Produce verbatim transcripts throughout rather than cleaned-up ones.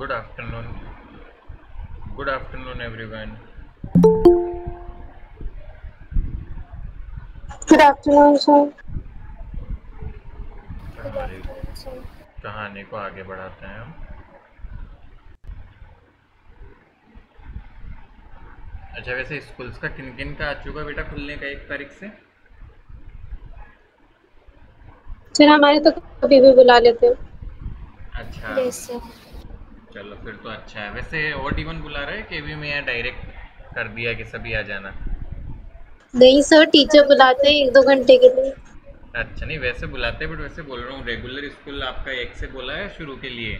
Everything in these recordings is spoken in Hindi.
Good afternoon. Good afternoon, everyone. Good afternoon, sir. तो हमारी कहानी को आगे बढ़ाते हैं हम। अच्छा, वैसे स्कूल्स का किन किन का आ चुका बेटा खुलने का एक तारीख से? सर हमारे तो कभी भी बुला लेते हो। अच्छा, यस सर। चलो फिर तो अच्छा है। वैसे ओड इवन बुला रहे हैं कि अभी मैं यहाँ डायरेक्ट कर दिया कि सभी आ जाना? नहीं सर, टीचर बुलाते हैं एक दो घंटे के लिए। अच्छा, नहीं वैसे बुलाते हैं, बट वैसे बोल रहा हूँ रेगुलर स्कूल आपका एक से बोला है शुरू के लिए?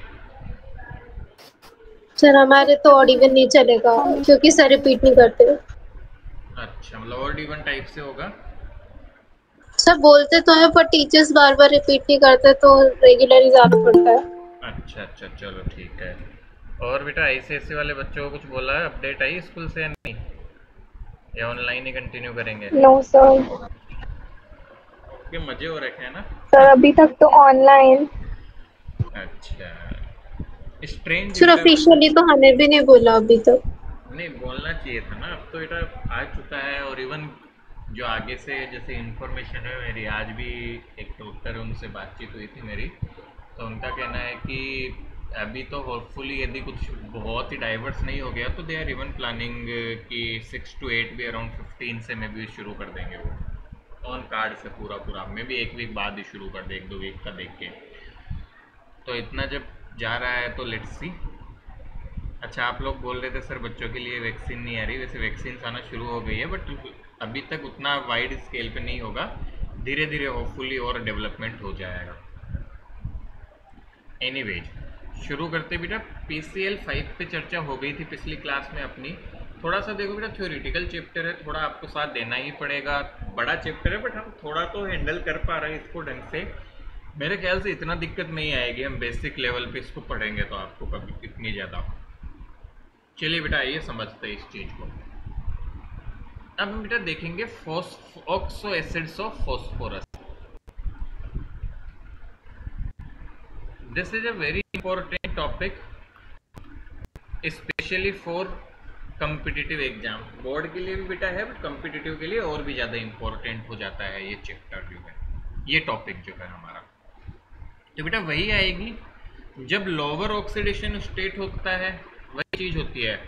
सर हमारे तो ऑड इवन नहीं चलेगा क्योंकि सर रिपीट नहीं करते। अच्छा, मतलब ओड इवन टाइप से होगा। सर बोलते तो है पर टीचर्स बार बार रिपीट नहीं करते तो रेगुलर ही जाना पड़ता है। अच्छा अच्छा, चलो ठीक है। और बेटा आईसीएससी वाले बच्चों को कुछ बोला है? अपडेट आई स्कूल से या नहीं, या ऑनलाइन ही कंटिन्यू करेंगे? No sir. के मजे हो रखे हैं ना। सर अभी तक तो ऑनलाइन। अच्छा, स्ट्रेंज सर बेटा वैसे। ऑफिशियली तो हमें भी नहीं बोला अभी तक। नहीं बोलना चाहिए था ना, अब तो बेटा आ चुका है। और इवन जो आगे से जैसे इन्फॉर्मेशन है मेरी, आज भी एक डॉक्टर है उनसे बातचीत हुई थी मेरी, तो उनका कहना है कि अभी तो होपफुली यदि कुछ बहुत ही डाइवर्स नहीं हो गया तो दे आर इवन प्लानिंग कि सिक्स टू एट भी अराउंड फिफ्टीन से मे भी शुरू कर देंगे वो ऑन कार्ड से। पूरा पूरा मे भी एक वीक बाद ही शुरू कर दे, एक दो वीक का देख के। तो इतना जब जा रहा है तो लेट्स सी। अच्छा, आप लोग बोल रहे थे सर बच्चों के लिए वैक्सीन नहीं आ रही। वैसे वैक्सीन आना शुरू हो गई है, बट अभी तक उतना वाइड स्केल पे नहीं होगा। धीरे धीरे होपफुली और डेवलपमेंट हो जाएगा। एनीवेज, शुरू करते बेटा। पीसीएल फाइव पे चर्चा हो गई थी पिछली क्लास में अपनी। थोड़ा सा देखो बेटा, थ्योरेटिकल चैप्टर है, थोड़ा आपको साथ देना ही पड़ेगा। बड़ा चैप्टर है बट हम थोड़ा तो हैंडल कर पा रहे हैं इसको ढंग से। मेरे ख्याल से इतना दिक्कत नहीं आएगी, हम बेसिक लेवल पे इसको पढ़ेंगे तो आपको कभी इतनी ज़्यादा। चलिए बेटा आइए समझते हैं इस चीज़ को। अब हम बेटा देखेंगे oxo acids of phosphorus. This is a very important topic, specially for competitive exam. Board के लिए भी बेटा है बट कम्पिटिटिव के लिए और भी ज़्यादा इंपॉर्टेंट हो जाता है ये चैप्टर जो है, ये टॉपिक जो है हमारा। तो बेटा वही आएगी जब लोअर ऑक्सीडेशन स्टेट होता है, वही चीज़ होती है।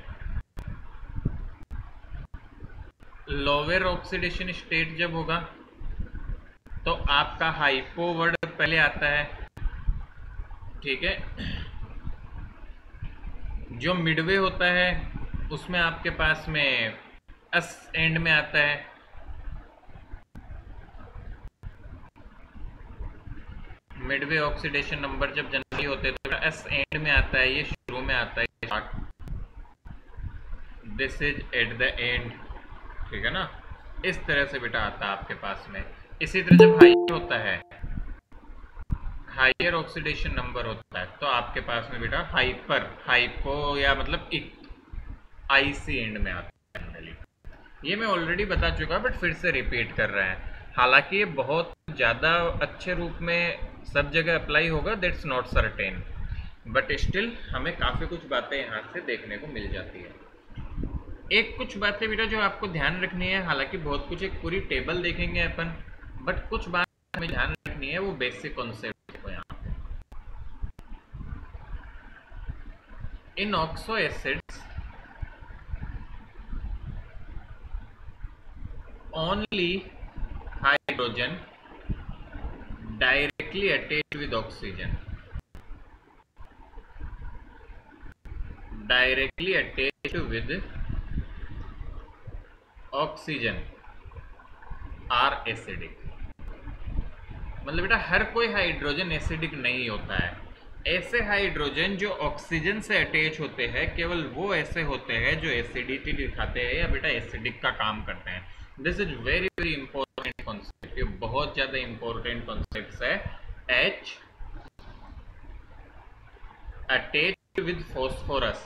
लोअर ऑक्सीडेशन स्टेट जब होगा तो आपका हाइपो वर्ड पहले आता है, ठीक है। जो मिडवे होता है उसमें आपके पास में एस एंड में आता है। मिडवे ऑक्सीडेशन नंबर जब जनरली होते हैं तो एस एंड में आता है, ये शुरू में आता है start, this is at the end, ठीक है ना। इस तरह से बेटा आता है आपके पास में। इसी तरह जब हाई होता है, हाइयर ऑक्सीडेशन नंबर होता है, तो आपके पास में बेटा हाइपर, हाइपो या मतलब आईसी एंड में आता है जनरली। ये मैं ऑलरेडी बता चुका बट फिर से रिपीट कर रहे हैं। हालांकि ये बहुत ज़्यादा अच्छे रूप में सब जगह अप्लाई होगा, that's not certain, but still हमें काफ़ी कुछ बातें यहाँ से देखने को मिल जाती है। एक कुछ बातें बेटा जो आपको ध्यान रखनी है, हालांकि बहुत कुछ, एक पूरी टेबल देखेंगे अपन, बट कुछ बात हमें ध्यान रखनी है, वो बेसिक कॉन्सेप्ट को यहाँ इन oxo acids only hydrogen directly attached with oxygen, directly attached with oxygen are acidic। मतलब बेटा हर कोई हाइड्रोजन एसिडिक नहीं होता है। ऐसे हाइड्रोजन जो ऑक्सीजन से अटैच होते हैं, केवल वो ऐसे होते हैं जो एसिडिटी दिखाते हैं या बेटा एसिडिक का काम करते हैं। This is very very important concept, ये बहुत ज्यादा इंपॉर्टेंट कॉन्सेप्ट है। H attached with phosphorus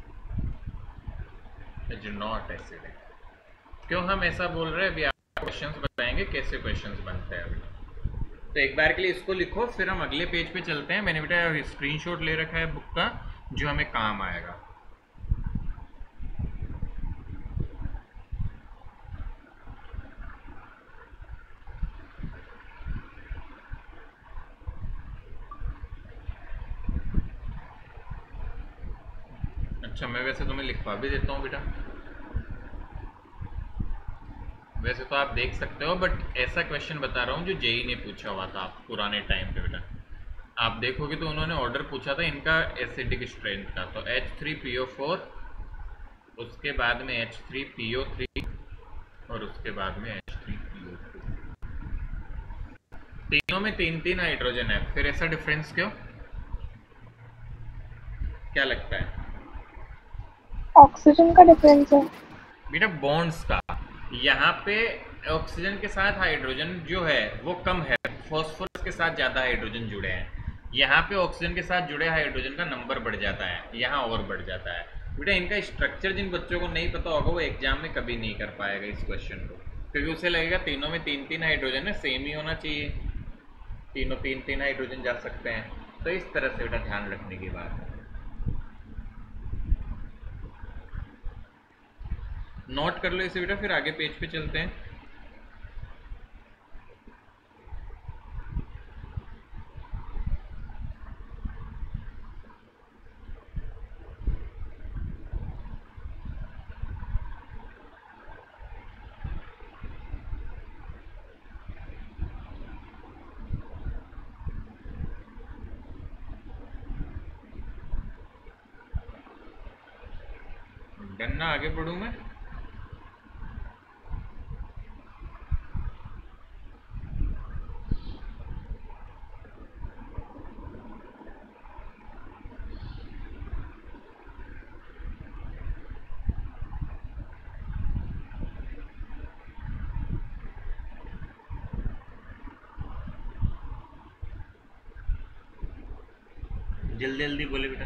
is not acidic. क्यों हम ऐसा बोल रहे हैं, अभी आपको क्वेश्चंस बताएंगे कैसे क्वेश्चंस बनते हैं अभी। तो एक बार के लिए इसको लिखो, फिर हम अगले पेज पे चलते हैं। मैंने बेटा स्क्रीनशॉट ले रखा है बुक का, जो हमें काम आएगा। अच्छा, मैं वैसे तुम्हें लिखवा भी देता हूँ बेटा, वैसे तो आप देख सकते हो, बट ऐसा क्वेश्चन बता रहा हूँ जो जेई ने पूछा हुआ था पुराने टाइम पे बेटा। आप देखोगे तो उन्होंने ऑर्डर पूछा था इनका एसिडिक स्ट्रेंथ का, तो H three P O four, उसके बाद में H three P O three, और उसके बाद में H three P O two. तीनों में तीन तीन हाइड्रोजन है, फिर ऐसा डिफरेंस क्यों, क्या लगता है? ऑक्सीजन का डिफरेंस है बेटा बॉन्ड्स का, यहाँ पे ऑक्सीजन के साथ हाइड्रोजन जो है वो कम है, फॉस्फोरस के साथ ज़्यादा हाइड्रोजन जुड़े हैं। यहाँ पे ऑक्सीजन के साथ जुड़े हाइड्रोजन का नंबर बढ़ जाता है, यहाँ और बढ़ जाता है। बेटा इनका स्ट्रक्चर जिन बच्चों को नहीं पता होगा वो एग्जाम में कभी नहीं कर पाएगा इस क्वेश्चन को, क्योंकि उसे लगेगा तीनों में तीन तीन हाइड्रोजन है, सेम ही होना चाहिए, तीनों तीन तीन हाइड्रोजन जा सकते हैं। तो इस तरह से बेटा ध्यान रखने की बात है। नोट कर लो इसे बेटा, फिर आगे पेज पे चलते हैं। डरना, आगे बढ़ूं मैं? जल्दी जल्दी बोले बेटा।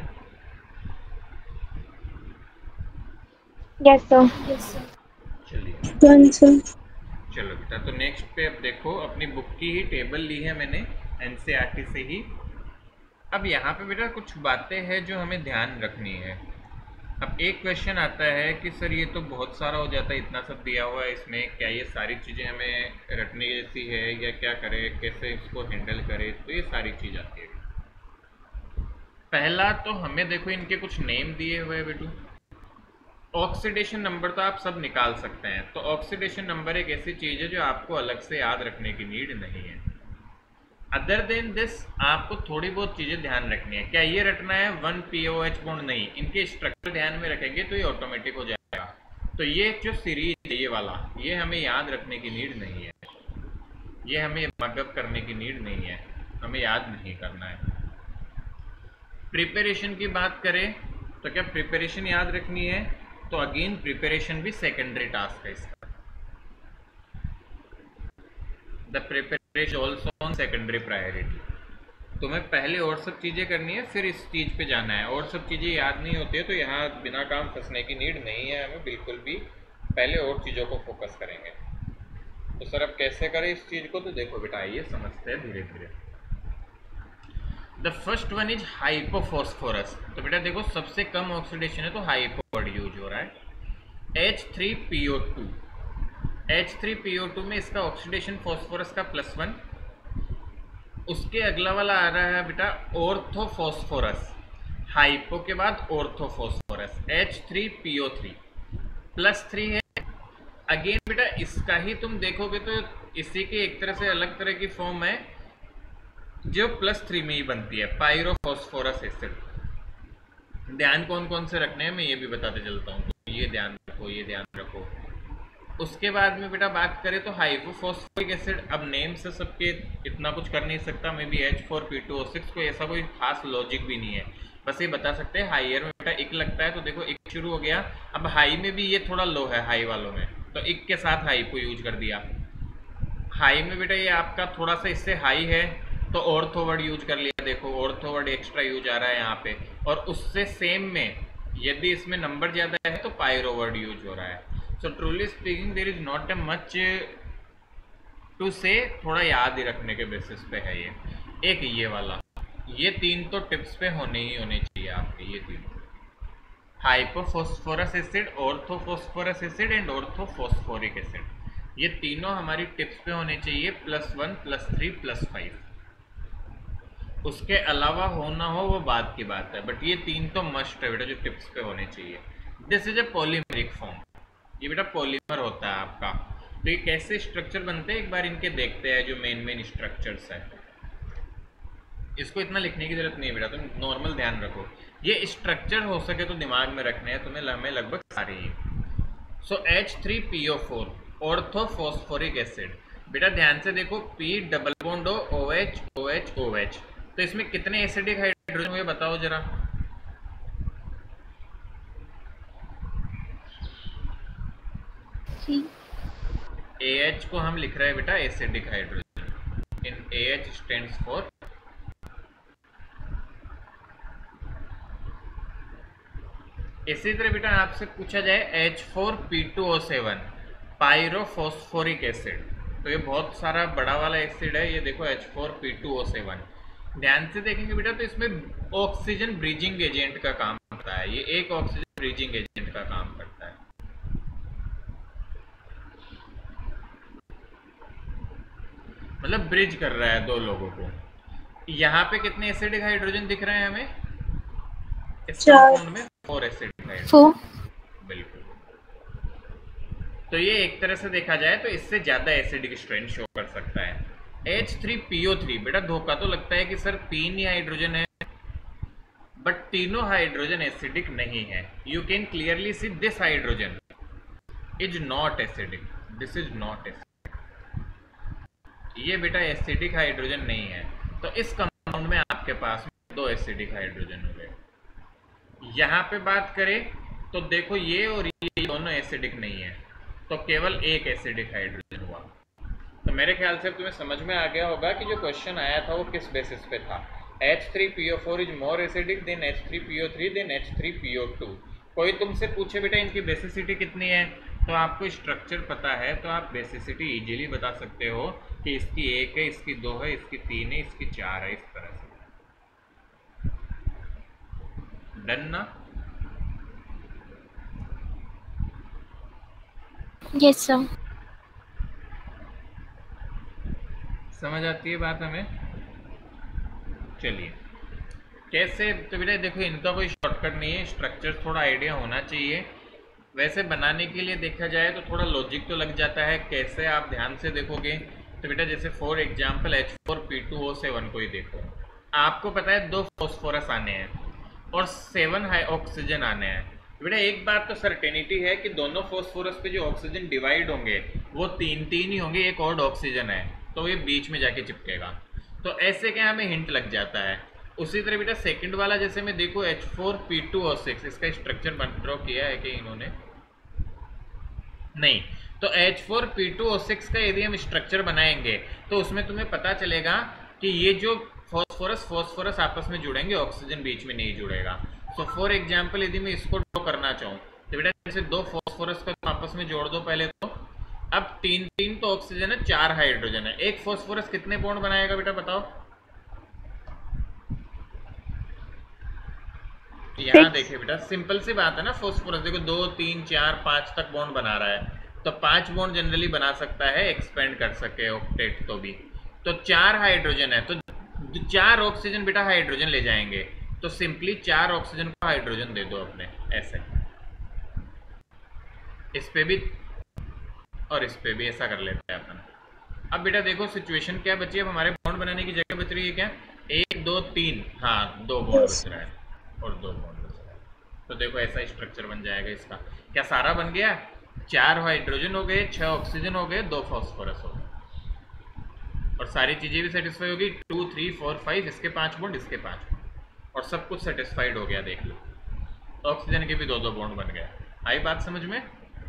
Yes sir. चलिए चलो बेटा, तो नेक्स्ट पे अब देखो, अपनी बुक की ही टेबल ली है मैंने एनसीईआरटी से ही। अब यहाँ पे बेटा कुछ बातें हैं जो हमें ध्यान रखनी है। अब एक क्वेश्चन आता है कि सर ये तो बहुत सारा हो जाता है, इतना सब दिया हुआ है इसमें, क्या ये सारी चीज़ें हमें रटने जैसी है या क्या करें, कैसे इसको हैंडल करें, तो ये सारी चीज़ आती है। पहला तो हमें देखो इनके कुछ नेम दिए हुए हैं बेटू। ऑक्सीडेशन नंबर तो आप सब निकाल सकते हैं, तो ऑक्सीडेशन नंबर एक ऐसी चीज़ है जो आपको अलग से याद रखने की नीड नहीं है। अदर देन दिस आपको थोड़ी बहुत चीज़ें ध्यान रखनी है। क्या ये रटना है one P O H bond? नहीं, इनके स्ट्रक्चर ध्यान में रखेंगे तो ये ऑटोमेटिक हो जाएगा। तो ये जो सीरीज है ये वाला, ये हमें याद रखने की नीड नहीं है, ये हमें मगअप करने की नीड नहीं है, हमें याद नहीं करना है। प्रिपरेशन की बात करें तो क्या प्रिपरेशन याद रखनी है? तो अगेन प्रिपरेशन भी सेकेंडरी टास्क है इसका। The preparation also on secondary priority. तुम्हें पहले और सब चीज़ें करनी है, फिर इस चीज़ पे जाना है। और सब चीज़ें याद नहीं होती है तो यहाँ बिना काम फंसने की नीड नहीं है हमें बिल्कुल भी, पहले और चीज़ों को फोकस करेंगे। तो सर अब कैसे करें इस चीज़ को? तो देखो बेटा आइए समझते हैं धीरे धीरे। The first one is hypophosphorus. तो बेटा देखो सबसे कम ऑक्सीडेशन है तो हाइपो वर्ड यूज हो रहा है। H three P O two, H three P O two में इसका ऑक्सीडेशन फॉस्फोरस का प्लस वन, उसके अगला वाला आ रहा है बेटा ऑर्थोफॉस्फोरस, हाइपो के बाद orthophosphorus, H three P O three plus three है। अगेन बेटा इसका ही तुम देखोगे तो इसी के एक तरह से अलग तरह की फॉर्म है जो प्लस थ्री में ही बनती है, पायरोफॉस्फोरस एसिड। ध्यान कौन कौन से रखने हैं मैं ये भी बताते चलता हूँ, तो ये ध्यान रखो, ये ध्यान रखो। उसके बाद में बेटा बात करें तो हाइपोफॉस्फोरिक एसिड, अब नेम से सबके इतना कुछ कर नहीं सकता, maybe H four P two O six, कोई ऐसा कोई खास लॉजिक भी नहीं है, बस ये बता सकते हैं हाइयर में बेटा इक लगता है तो देखो इक शुरू हो गया। अब हाई में भी ये थोड़ा लो है हाई वालों में, तो इक के साथ हाई को यूज कर दिया। हाई में बेटा ये आपका थोड़ा सा इससे हाई है तो ऑर्थो वर्ड यूज कर लिया, देखो ऑर्थो वर्ड एक्स्ट्रा यूज आ रहा है यहाँ पे। और उससे सेम में यदि इसमें नंबर ज्यादा है तो पायरो वर्ड यूज हो रहा है। So truly speaking there is not a much to say, थोड़ा याद ही रखने के बेसिस पे है ये। एक ये वाला, ये तीन तो टिप्स पे होने ही होने चाहिए ये आपके ये तीनों, hypophosphorus acid, orthophosphorus acid and orthophosphoric acid, ये तीनों हमारी टिप्स पे होने चाहिए plus one plus three plus five. उसके अलावा हो ना हो वो बात की बात है, बट ये तीन तो मस्ट है बेटा जो टिप्स पे होने चाहिए। This is a polymeric form, ये बेटा पॉलीमर होता है आपका। तो ये कैसे स्ट्रक्चर बनते हैं एक बार इनके देखते हैं, जो मेन मेन स्ट्रक्चर्स है। इसको इतना लिखने की जरूरत नहीं है बेटा, तुम नॉर्मल ध्यान रखो, ये स्ट्रक्चर हो सके तो दिमाग में रखने हैं तुम्हें, हमें लगभग सारे ही। So H three P O four orthophosphoric acid, बेटा ध्यान से देखो, P double bond O H O H O H, तो इसमें कितने एसिडिक हाइड्रोजन हुए बताओ जरा। ए एच को हम लिख रहे हैं बेटा acidic hydrogen, in a H stands for इसी तरह बेटा आपसे पूछा जाए H four P two O seven pyrophosphoric acid, तो ये बहुत सारा बड़ा वाला एसिड है, ये देखो H four P two O seven. ध्यान से देखेंगे बेटा तो इसमें ऑक्सीजन ब्रिजिंग एजेंट का काम करता है, ये एक ऑक्सीजन ब्रिजिंग एजेंट का काम करता है। मतलब ब्रिज कर रहा है दो लोगों को। यहाँ पे कितने एसिडिक हाइड्रोजन दिख रहे हैं हमें इस कंपाउंड में? फोर एसिडिक हाइड्रोजन, बिल्कुल। तो ये एक तरह से देखा जाए तो इससे ज्यादा एसिडिक स्ट्रेंथ शो कर सकता है। H three P O three, बेटा धोखा तो लगता है कि सर तीन ही हाइड्रोजन है, बट तीनों हाइड्रोजन एसिडिक नहीं है। You can clearly see this hydrogen is not acidic, this is not acidic, ये बेटा एसिडिक हाइड्रोजन नहीं है। तो इस कंपाउंड में आपके पास दो एसिडिक हाइड्रोजन हो गए। यहाँ पे बात करें तो देखो ये और ये दोनों एसिडिक नहीं है, तो केवल एक एसिडिक हाइड्रोजन हुआ। तो मेरे ख्याल से तुम्हें समझ में आ गया होगा कि जो क्वेश्चन आया था वो किस बेसिस पे था। H three P O four is more acidic than H three P O three than H three P O two. कोई तुमसे पूछे बेटा इनकी बेसिसिटी कितनी है, तो आपको स्ट्रक्चर पता है तो आप बेसिसिटी इजीली बता सकते हो कि इसकी एक है, इसकी दो है, इसकी तीन है, इसकी चार है, इस तरह से। डन ना? Yes sir. समझ आती है बात हमें? चलिए कैसे, तो बेटा देखो इनका कोई शॉर्टकट नहीं है, स्ट्रक्चर थोड़ा आइडिया होना चाहिए। वैसे बनाने के लिए देखा जाए तो थोड़ा लॉजिक तो लग जाता है। कैसे आप ध्यान से देखोगे तो बेटा जैसे for example H four P two O seven को ही देखो, आपको पता है दो फॉस्फोरस आने हैं और सेवन हाई ऑक्सीजन आने हैं। बेटा एक बात तो सर्टेनिटी है कि दोनों फॉस्फोरस पे जो ऑक्सीजन डिवाइड होंगे वो तीन तीन ही होंगे, एक और ऑक्सीजन है तो ये बीच में जाके चिपकेगा। तो ऐसे क्या हमें हिंट लग जाता है। उसी तरह बेटा सेकंड वाला जैसे मैं देखो H four P two O six, इसका स्ट्रक्चर बन ड्रॉ किया है कि इन्होंने नहीं, तो H four P two O six का यदि हम स्ट्रक्चर बनाएंगे तो उसमें तुम्हें पता चलेगा कि ये जो फॉस्फोरस फॉस्फोरस आपस में जुड़ेंगे, ऑक्सीजन बीच में नहीं जुड़ेगा। सो फॉर एग्जांपल यदि मैं इसको ड्रॉ करना चाहूँ तो बेटा जैसे दो फॉस्फोरस का तुम आपस में जोड़ दो पहले, तो अब तीन तीन तो ऑक्सीजन है, चार हाइड्रोजन है, एक फॉस्फोरस कितने बॉन्ड बनाएगा बेटा बताओ? यहाँ देखिए बेटा सिंपल सी बात है ना, फॉस्फोरस देखो दो तीन चार पांच तक बॉन्ड बना रहा है, तो पांच बॉन्ड जनरली बना सकता है, एक्सपेंड कर सके ऑक्टेट तो भी। तो चार हाइड्रोजन है तो चार ऑक्सीजन बेटा हाइड्रोजन ले जाएंगे, तो सिंपली चार ऑक्सीजन को हाइड्रोजन दे दो अपने, ऐसे इस पे भी और इस पे भी ऐसा कर लेते हैं अपन। अब बेटा देखो सिचुएशन क्या बची है, अब हमारे बॉन्ड बनाने की जगह बच रही है क्या? एक दो तीन, हाँ दो बॉन्ड बच रहा है और दो बॉन्ड बच रहा है। तो देखो ऐसा स्ट्रक्चर बन जाएगा इसका। क्या सारा बन गया? चार हाइड्रोजन हो गए, छह ऑक्सीजन हो गए, दो फॉस्फोरस हो गए और सारी चीजें भी सेटिस्फाई होगी। टू थ्री फोर फाइव, इसके पांच बॉन्ड, इसके पांच बॉन्ड और सब कुछ सेटिस्फाइड हो गया। देख लो ऑक्सीजन के भी दो दो बॉन्ड बन गए। आई बात समझ में?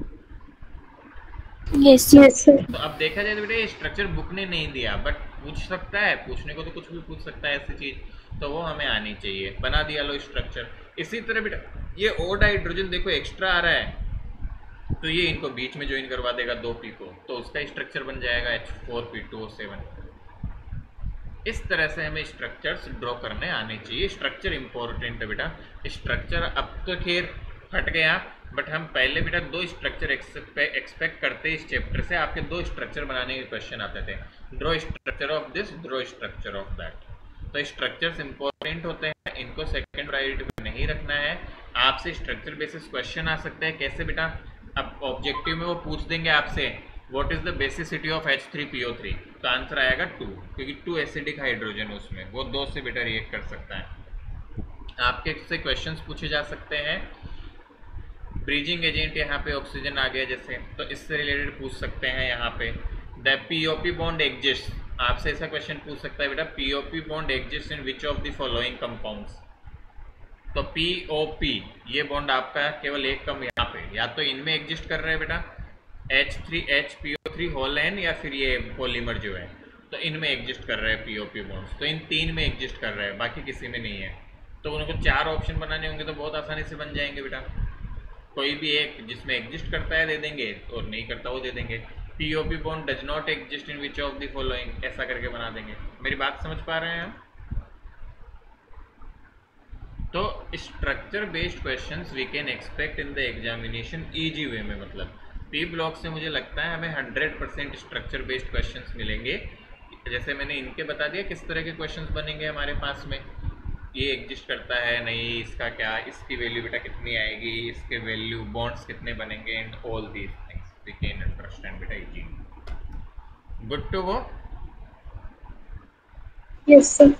Yes yes sir. तो अब देखा जाए तो बेटा ये स्ट्रक्चर बुक ने नहीं दिया, बट पूछ सकता है, पूछने को तो कुछ भी पूछ सकता है ऐसी चीज, तो वो हमें आनी चाहिए। बना दिया लो स्ट्रक्चर। इसी तरह बेटा ये ओड हाइड्रोजन देखो एक्स्ट्रा आ रहा है, तो ये इनको बीच में ज्वाइन करवा देगा दो पी को, तो उसका स्ट्रक्चर बन जाएगा H four P two O seven. इस तरह से हमें स्ट्रक्चर्स ड्रॉ करने आने चाहिए। स्ट्रक्चर इंपॉर्टेंट है बेटा। स्ट्रक्चर अब तो खैर हट गया, बट हम पहले बेटा दो स्ट्रक्चर एक्सपेक्ट करते इस चैप्टर से। आपके दो स्ट्रक्चर बनाने के क्वेश्चन आते थे, draw structure of this, draw structure of that. तो स्ट्रक्चर्स इंपॉर्टेंट होते हैं, इनको सेकंड प्रायोरिटी में नहीं रखना है। आपसे स्ट्रक्चर बेसिस क्वेश्चन आ सकते हैं। कैसे बेटा? अब ऑब्जेक्टिव में वो पूछ देंगे आपसे what is the basicity of H three P O three, तो आंसर आएगा टू, क्योंकि टू एसिडिक हाइड्रोजन उसमें, वो दो से बेटा रिएक्ट कर सकता है। आपके से क्वेश्चंस पूछे जा सकते हैं। ब्रीजिंग एजेंट यहाँ पे ऑक्सीजन आ गया जैसे, तो इससे रिलेटेड पूछ सकते हैं। यहाँ पे द पीओपी बॉन्ड एग्जिस्ट, आपसे ऐसा क्वेश्चन पूछ सकता है बेटा, P O P bond exist in which of the following compounds. तो पीओपी ये बॉन्ड आपका केवल एक कम यहाँ पे, या तो इनमें एग्जिस्ट कर रहा है बेटा H three H P O three whole N, या फिर ये पॉलीमर जो है, तो इनमें एग्जिस्ट कर रहा है पीओपी बॉन्ड्स। तो इन तीन में एग्जिस्ट कर रहा है, बाकी किसी में नहीं है। तो उनको चार ऑप्शन बनाने होंगे तो बहुत आसानी से बन जाएंगे बेटा। कोई भी एक जिसमें एग्जिस्ट करता है दे देंगे, और नहीं करता वो दे देंगे। P O P bond does not exist in which of the following, ऐसा करके बना देंगे। मेरी बात समझ पा रहे हैं हम? तो structure based questions we can expect in the examination easy way में। मतलब पी ब्लॉक से मुझे लगता है हमें hundred percent structure based questions मिलेंगे। जैसे मैंने इनके बता दिया किस तरह के क्वेश्चंस बनेंगे हमारे पास में। ये एग्जिस्ट करता है नहीं, इसका क्या, इसकी वैल्यू बेटा कितनी आएगी, इसके वैल्यू बॉन्ड्स कितने बनेंगे, and all these things we can understand बेटा easy. Good to go? Yes sir.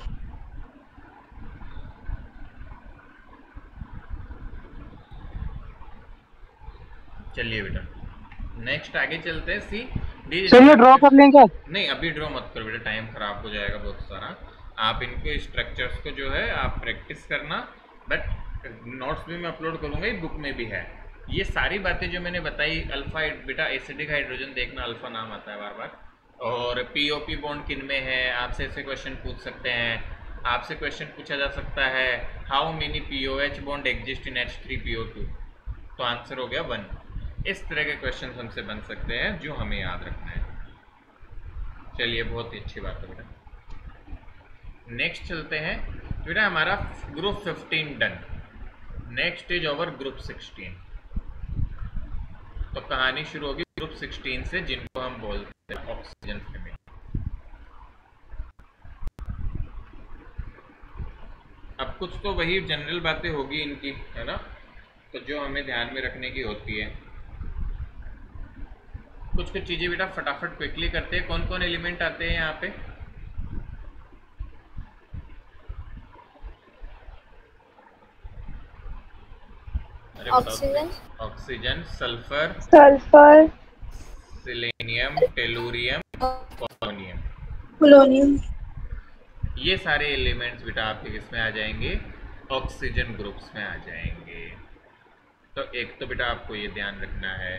चलिए बेटा नेक्स्ट आगे चलते हैं। सी डी, चलिए ड्रॉ कर लेंगे। नहीं अभी ड्रॉ मत करो बेटा, टाइम खराब हो जाएगा बहुत सारा। आप इनको स्ट्रक्चर्स को जो है आप प्रैक्टिस करना, बट नोट्स भी मैं अपलोड करूँगा, ये बुक में भी है। ये सारी बातें जो मैंने बताई, अल्फा बेटा एसिडिक हाइड्रोजन देखना, अल्फा नाम आता है बार बार, और पीओपी बॉन्ड किन में है, आपसे ऐसे क्वेश्चन पूछ सकते हैं। आपसे क्वेश्चन पूछा जा सकता है how many P O H bond exist in H three P O two, तो आंसर हो गया वन। इस तरह के क्वेश्चन हमसे बन सकते हैं जो हमें याद रखना है। चलिए बहुत ही अच्छी बात है बेटा। नेक्स्ट चलते हैं बेटा, हमारा group fifteen done, next is over group sixteen. तो कहानी शुरू होगी ग्रुप सिक्सटीन से, जिनको हम बोलते हैं ऑक्सीजन फैमिली। अब कुछ तो वही जनरल बातें होगी इनकी, है ना, तो जो हमें ध्यान में रखने की होती है। कुछ कुछ चीजें बेटा फटाफट क्विकली करते हैं। कौन कौन एलिमेंट आते हैं यहाँ पे? Oxygen, oxygen, sulphur, sulphur, selenium, tellurium, polonium, polonium. ये सारे एलिमेंट्स बेटा आपके किस में आ जाएंगे? ऑक्सीजन ग्रुप्स में आ जाएंगे। तो एक तो बेटा आपको ये ध्यान रखना है,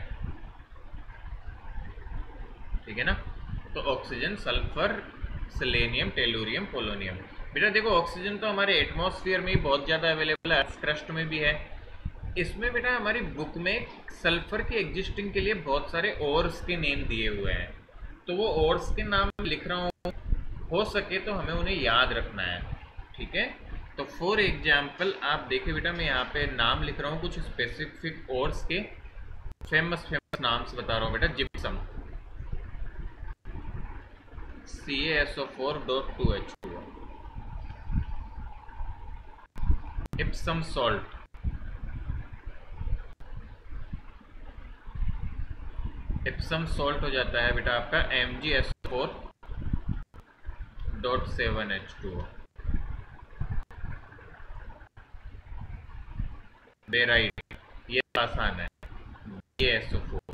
ठीक है ना। तो oxygen, sulphur, selenium, tellurium, polonium. बेटा देखो ऑक्सीजन तो हमारे एटमॉस्फेयर में ही बहुत ज़्यादा अवेलेबल है, अर्थ क्रस्ट में भी है। इसमें बेटा हमारी बुक में सल्फर की एग्जिस्टिंग के लिए बहुत सारे ओर्स के नेम दिए हुए हैं, तो वो ओर्स के नाम लिख रहा हूँ, हो सके तो हमें उन्हें याद रखना है, ठीक है। तो फॉर एग्जाम्पल आप देखिए बेटा, मैं यहाँ पे नाम लिख रहा हूँ कुछ स्पेसिफिक ओर्स के, फेमस फेमस नाम से बता रहा हूँ बेटा। Gypsum, C A S O four dot two H two, Epsom salt, Epsom salt हो जाता है बेटा आपका M G S O four dot seven H two. Barite, ये आसान है, ये एस ओ फोर।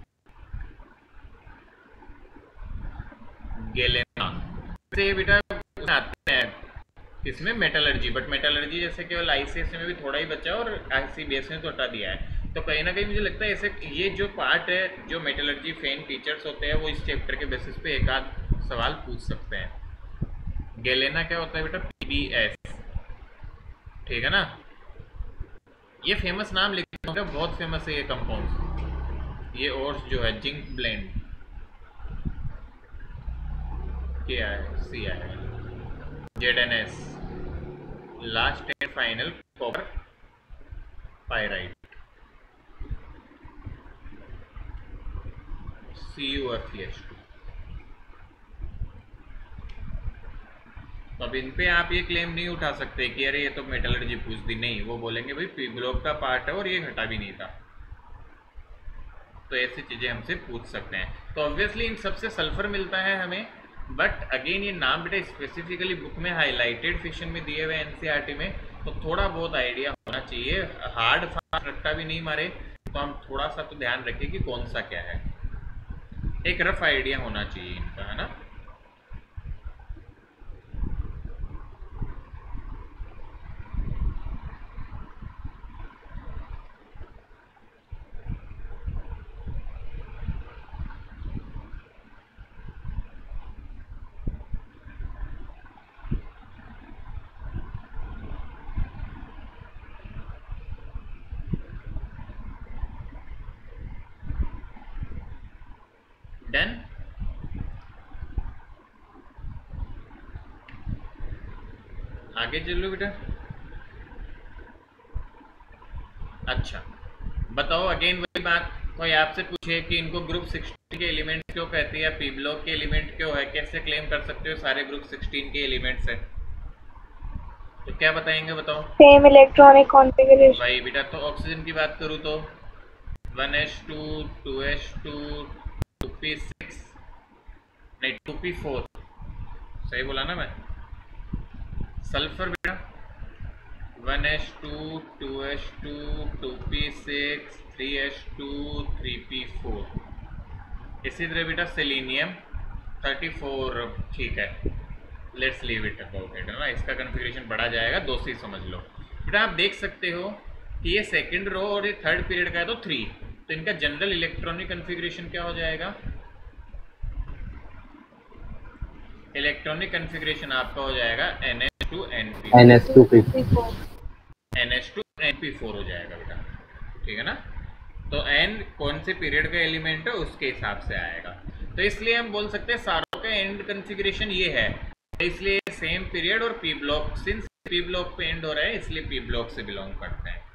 गेलेना से बेटा आते हैं इसमें मेटलर्जी, बट मेटलर्जी जैसे केवल आईसीएससी में भी थोड़ा ही बचा और आईसीबीएस ने तो हटा दिया है। तो कहीं ना कहीं मुझे लगता है ऐसे ये जो पार्ट है, जो मेटलर्जी फैन टीचर्स होते हैं वो इस चैप्टर के बेसिस पे एक आध सवाल पूछ सकते हैं। गेलेना क्या होता है बेटा? पीबीएस, ठीक है ना। ये फेमस नाम लिखा होगा, बहुत फेमस है ये कंपाउंड। ये ओर्स जो है जिंक ब्लेंड, क्या है, सी है, Z N S, last and final copper pyrite, C U F H two. तो अब इन पे आप ये क्लेम नहीं उठा सकते कि अरे ये तो मेटलर्जी पूछ दी, नहीं, वो बोलेंगे भाई पी ब्लॉक का पार्ट है और ये घटा भी नहीं था। तो ऐसी चीज़ें हमसे पूछ सकते हैं। तो ऑब्वियसली इन सबसे सल्फर मिलता है हमें, बट अगेन ये नाम बेटा स्पेसिफिकली बुक में हाईलाइटेड फिक्शन में दिए हुए एनसीईआरटी में, तो थोड़ा बहुत आइडिया होना चाहिए। हार्ड फास्ट रट्टा भी नहीं मारे, तो हम थोड़ा सा तो ध्यान रखें कि कौन सा क्या है, एक रफ आइडिया होना चाहिए इनका, है ना। डन। आगे चलो बेटा। अच्छा बताओ, अगेन वही बात, कोई आपसे पूछे कि इनको ग्रुप सिक्सटीन के एलिमेंट्स क्यों कहते हैं या पी ब्लॉक के एलिमेंट क्यों है, कैसे क्लेम कर सकते हो सारे ग्रुप सिक्सटीन के एलिमेंट्स है, तो क्या बताएंगे बताओ। Same electronic configuration. भाई बेटा तो ऑक्सीजन की बात करूँ तो one H two, two H two, two P six, नहीं टू पी फोर, सही बोला ना मैं। सल्फर बेटा one H two, two H two, two P six, three H two, three P four. इसी तरह बेटा सेलेनियम थर्टी फोर, ठीक है, let's leave it about it, है ना। इसका कन्फिग्रेशन बढ़ा जाएगा, दो से ही समझ लो बेटा। आप देख सकते हो कि ये सेकंड रो और ये थर्ड पीरियड का है तो थ्री, तो इनका जनरल इलेक्ट्रॉनिक कन्फिग्रेशन क्या हो जाएगा, इलेक्ट्रॉनिक कन्फिग्रेशन आपका हो जाएगा N H two N P, N H two P four, N H two N P four हो जाएगा बेटा, ठीक है ना। तो एन कौन से पीरियड का एलिमेंट है उसके हिसाब से आएगा, तो इसलिए हम बोल सकते हैं सारों का एंड कन्फिग्रेशन ये है, इसलिए सेम पीरियड और P block, since P block पे एंड हो रहा है इसलिए पी ब्लॉक से बिलोंग करते हैं।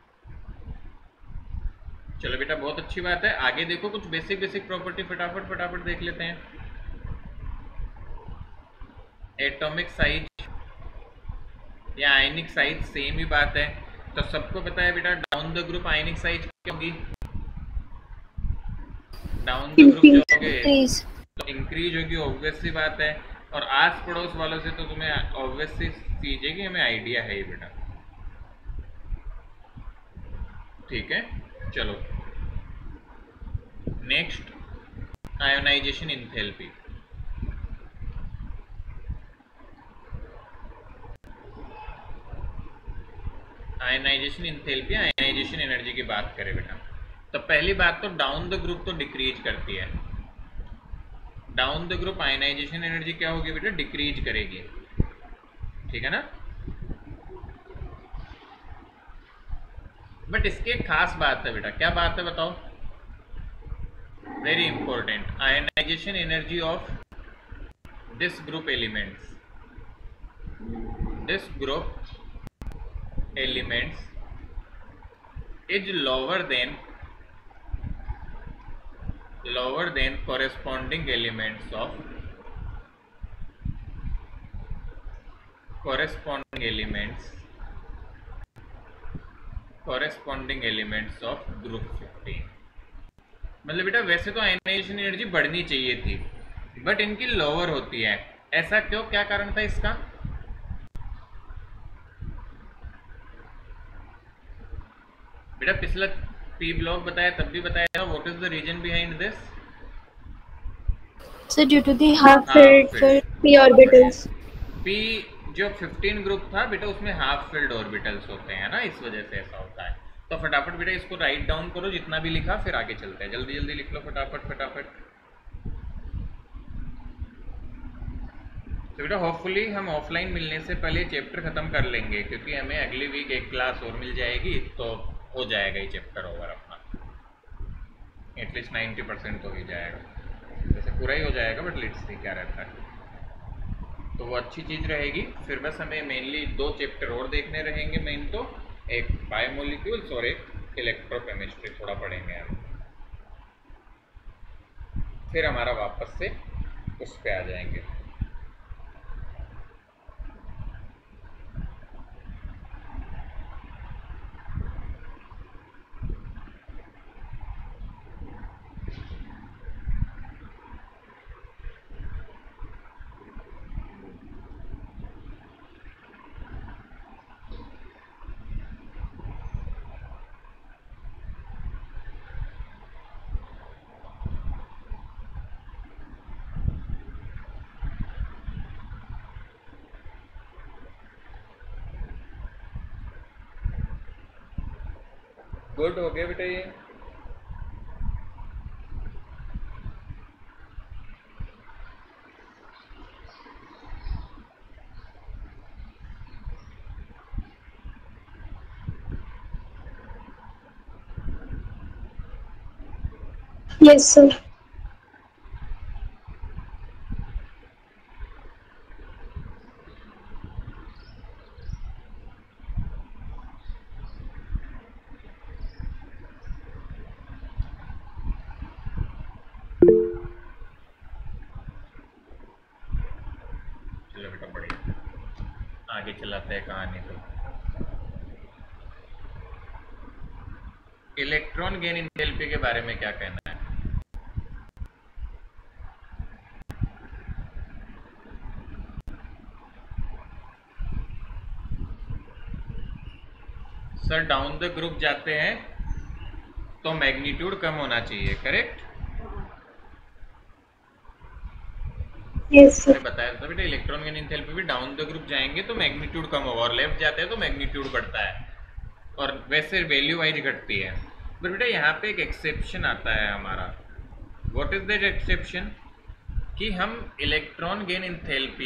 चलो बेटा बहुत अच्छी बात है। आगे देखो कुछ बेसिक बेसिक प्रॉपर्टी फटाफट फटाफट देख लेते हैं। एटॉमिक साइज या आयनिक साइज सेम ही बात है, तो सबको पता है बेटा down the group ionic size क्या होगी, डाउन द ग्रुप जो होगे तो इंक्रीज होगी, ऑब्वियसली बात है। और आस पड़ोस वालों से तो तुम्हें ऑब्वियसली चीज है कि हमें आइडिया है ही बेटा, ठीक है। चलो next, ionization enthalpy. Ionization enthalpy, ionization energy की बात करें बेटा, तो पहली बात तो डाउन द ग्रुप तो डिक्रीज करती है, down the group ionization energy क्या होगी बेटा, डिक्रीज करेगी, ठीक है ना। बट इसकी एक खास बात है बेटा, क्या बात है बताओ, very important, ionization energy of this group elements, this group elements is lower than lower than corresponding elements of corresponding elements corresponding elements of group fifteen. मतलब बेटा वैसे तो आयनाइजेशन एनर्जी बढ़नी चाहिए थी बट इनकी लोअर होती है, ऐसा क्यों, क्या कारण था इसका। बेटा पिछला पी ब्लॉक बताया तब भी बताया था, what is the reason behind this. So due to the half filled p orbitals. P जो फिफ्टीन ग्रुप था बेटा उसमें हाफ फिल्ड ऑर्बिटल्स होते हैं ना, इस वजह से ऐसा होता है। तो फटाफट बेटा इसको राइट डाउन करो जितना भी लिखा, फिर आगे चलते हैं, जल्दी जल्दी लिख लो फटाफट फटाफट। तो बेटा होपफुली हम ऑफलाइन मिलने से पहले चैप्टर खत्म कर लेंगे, क्योंकि हमें अगली वीक एक क्लास और मिल जाएगी तो हो जाएगा ये चैप्टर ओवर अपना, एटलीस्ट नाइन्टी परसेंट तो ही जाएगा, वैसे पूरा ही हो जाएगा बट लेट्स सी क्या रहता है। तो वो अच्छी चीज़ रहेगी। फिर बस हमें मेनली दो चैप्टर और देखने रहेंगे मेन, तो एक बायोमोलिक्यूल्स और एक इलेक्ट्रोकेमिस्ट्री थोड़ा पढ़ेंगे हम, फिर हमारा वापस से उस पे आ जाएंगे। गुड हो गया बेटा ये। Yes, sir. चलो बेटा बढ़िया, आगे चलाते हैं कहानी। तो इलेक्ट्रॉन गेन एंथैल्पी के बारे में क्या कहना है? सर डाउन द ग्रुप जाते हैं तो मैग्नीट्यूड कम होना चाहिए, करेक्ट? Yes, sir. मैंने बताया था बेटा इलेक्ट्रॉन गेन एंथैल्पी भी डाउन द ग्रुप जाएंगे तो मैग्नीट्यूड कम होगा, और लेफ्ट जाते हैं तो मैग्नीट्यूड बढ़ता है, और वैसे वैल्यू वाइज घटती है। पर बेटा यहाँ पे एक एक्सेप्शन आता है हमारा। What is that exception? कि हम electron gain enthalpy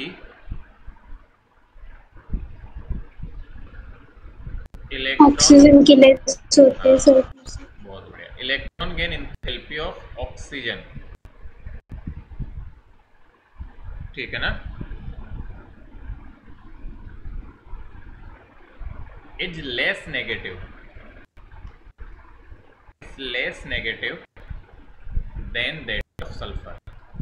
electron oxygen की लेस होती है सर। बहुत बढ़िया, electron gain enthalpy of oxygen, ठीक है ना, is less negative less negative than that of sulphur.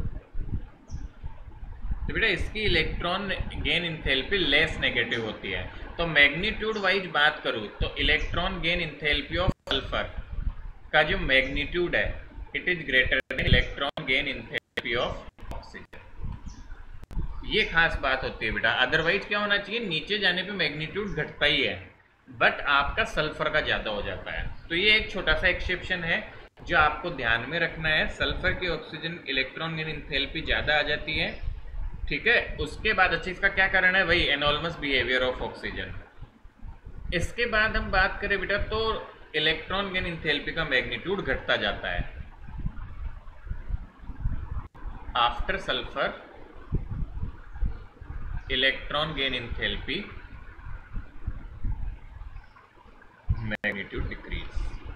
तो बेटा इसकी electron gain enthalpy less negative होती है। तो मैग्नीट्यूड वाइज बात करूं तो electron gain enthalpy of sulphur का जो मैग्नीट्यूड है it is greater than electron gain enthalpy of oxygen. ये खास बात होती है बेटा, अदरवाइज क्या होना चाहिए, नीचे जाने पे मैग्नीट्यूड घटता ही है बट आपका सल्फर का ज़्यादा हो जाता है। तो ये एक छोटा सा एक्सेप्शन है जो आपको ध्यान में रखना है। सल्फर की ऑक्सीजन इलेक्ट्रॉन गेन एंथैल्पी ज़्यादा आ जाती है, ठीक है। उसके बाद अच्छा इसका क्या कारण है, वही एनॉर्मस बिहेवियर ऑफ ऑक्सीजन। इसके बाद हम बात करें बेटा तो इलेक्ट्रॉन गेन एंथैल्पी का मैग्नीट्यूड घटता जाता है। After sulphur electron gain enthalpy magnitude decrease.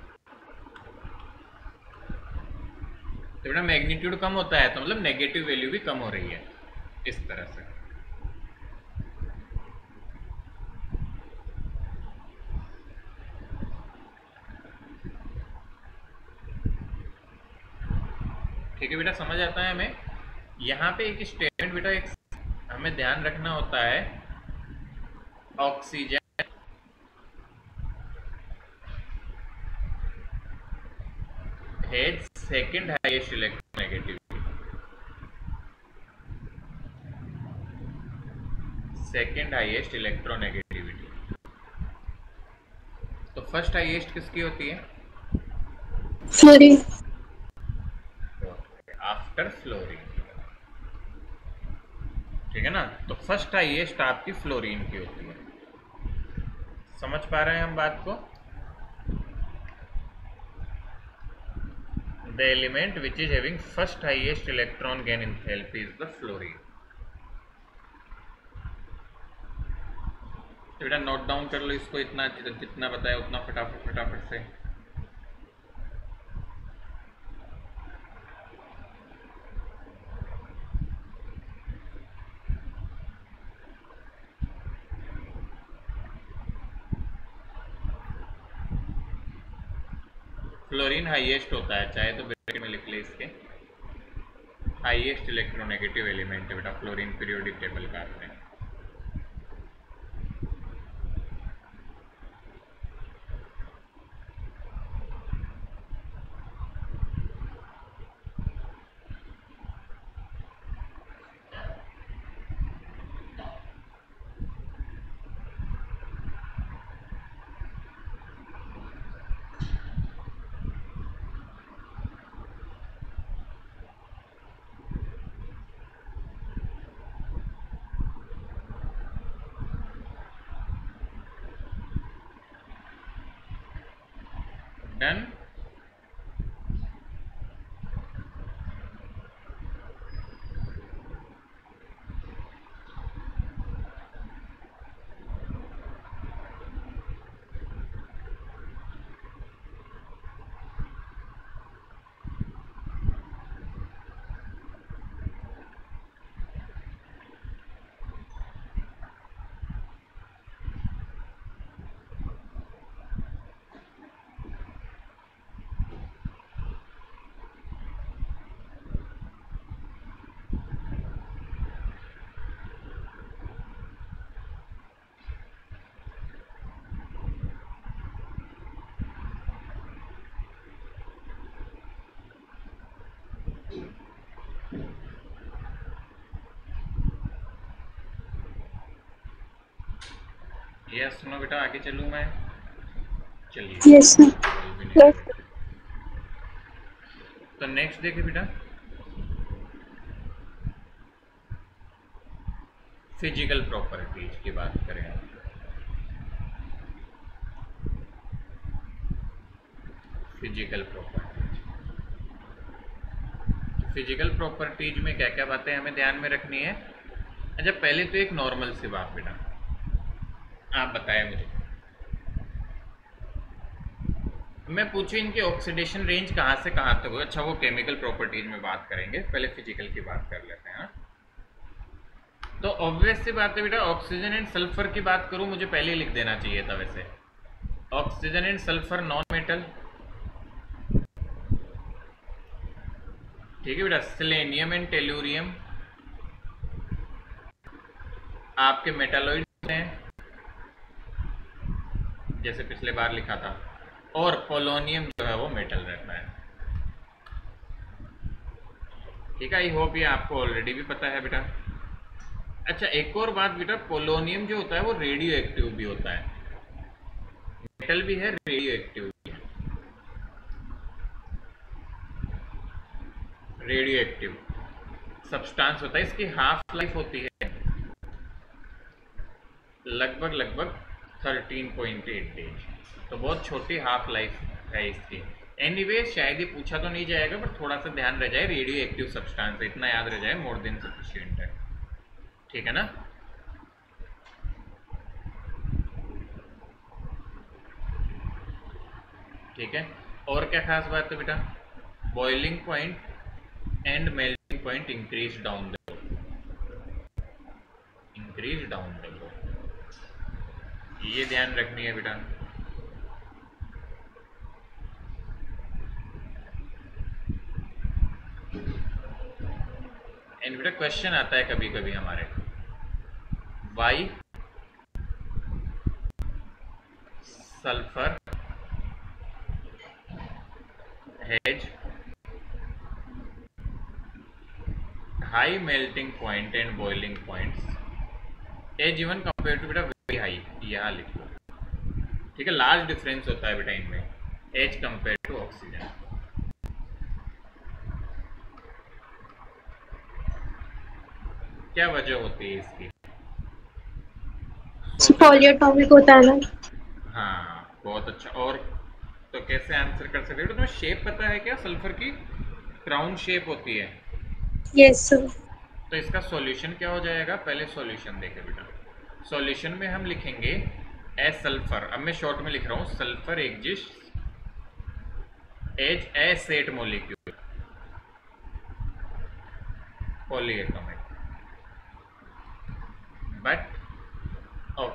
तो बेटा मैग्नीट्यूड कम होता है तो मतलब नेगेटिव वैल्यू भी कम हो रही है, इस तरह से। ठीक है बेटा, समझ आता है हमें। यहाँ पे एक स्टेटमेंट बेटा एक हमें ध्यान रखना होता है, oxygen has second highest electronegativity, second highest electronegativity. तो फर्स्ट हाईएस्ट किसकी होती है? फ्लोरीन। आफ्टर फ्लोरीन, ठीक है ना। तो फर्स्ट हाईएस्ट आपकी फ्लोरीन की होती है। समझ पा रहे हैं हम बात को? The element which is having first highest electron gain enthalpy is the fluorine. तो बेटा नोट डाउन कर लो इसको, इतना जितना बताया उतना फटाफट फटाफट से। फ्लोरीन हाईएस्ट होता है, चाहे तो ब्रैकेट में लिख ले इसके, हाईएस्ट इलेक्ट्रोनेगेटिव एलिमेंट है बेटा फ्लोरीन पीरियोडिक टेबल का आपने। डन। यस सुनो बेटा, आगे चलूँ मैं? चलिए। Yes sir. yes. तो नेक्स्ट देखिए बेटा, फिजिकल प्रॉपर्टीज की बात करें। फिजिकल प्रॉपर्टीज, फिजिकल प्रॉपर्टीज में क्या क्या बातें हमें ध्यान में रखनी है? अच्छा पहले तो एक नॉर्मल सी बात बेटा, आप बताएं मुझे, मैं पूछूं इनके ऑक्सीडेशन रेंज कहाँ से कहाँ तक होगा? अच्छा वो केमिकल प्रॉपर्टीज में बात करेंगे, पहले फिजिकल की बात कर लेते हैं। तो ऑब्वियस सी बात है बेटा, ऑक्सीजन एंड सल्फर की बात करूं, मुझे पहले ही लिख देना चाहिए था वैसे। Oxygen and sulphur non metal, ठीक है बेटा। सेलेनियम एंड टेलुरियम आपके मेटालॉइड्स हैं, जैसे पिछले बार लिखा था। और पोलोनियम जो है वो मेटल रहता है, ठीक है। आई होप ये आपको ऑलरेडी भी पता है बेटा। अच्छा एक और बात बेटा, पोलोनियम जो होता है वो रेडियो एक्टिव भी होता है, मेटल भी है रेडियो एक्टिव भी है। रेडियो एक्टिव सब्सटेंस होता है, इसकी हाफ लाइफ होती है लगभग लगभग थर्टीन पॉइंट एट डेज, तो बहुत छोटी हाफ लाइफ है इसकी। एनीवे शायद ये पूछा तो नहीं जाएगा, पर थोड़ा सा ध्यान रह जाए, रेडियो एक्टिव सब्सटेंस इतना याद रह जाए, मोर देन सफिशिएंट है, ठीक है ना। ठीक है, और क्या खास बात है बेटा? Boiling point and melting point increase down the increase down the low, ये ध्यान रखनी है बेटा। एंड बेटा क्वेश्चन आता है कभी कभी हमारे, why sulphur has high melting point and boiling points as even compare to बेटा वेरी हाई, यहाँ लिखो, ठीक है। लार्ज डिफरेंस होता है बेटा इनमें एज कंपेयर टू ऑक्सीजन। क्या वजह होती है इसकी? पॉलीएटॉमिक होता है ना। हाँ बहुत अच्छा। और तो कैसे आंसर कर सकते हो? तुम्हें शेप पता है क्या? सल्फर की क्राउन शेप होती है। Yes sir. तो इसका सॉल्यूशन क्या हो जाएगा? पहले सॉल्यूशन देखें बेटा। सॉल्यूशन में हम लिखेंगे एज सल्फर, अब मैं शॉर्ट में लिख रहा हूँ, sulphur exist as S eight molecule polyatomic, but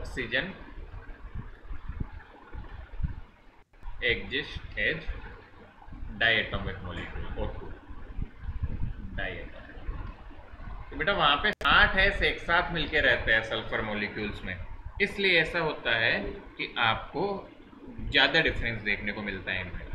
oxygen exist as diatomic molecule, O two diatomic. तो बेटा वहां पे आठ है एक साथ मिलके रहते हैं सल्फर मॉलिक्यूल्स में, इसलिए ऐसा होता है कि आपको ज्यादा डिफरेंस देखने को मिलता है इनमें।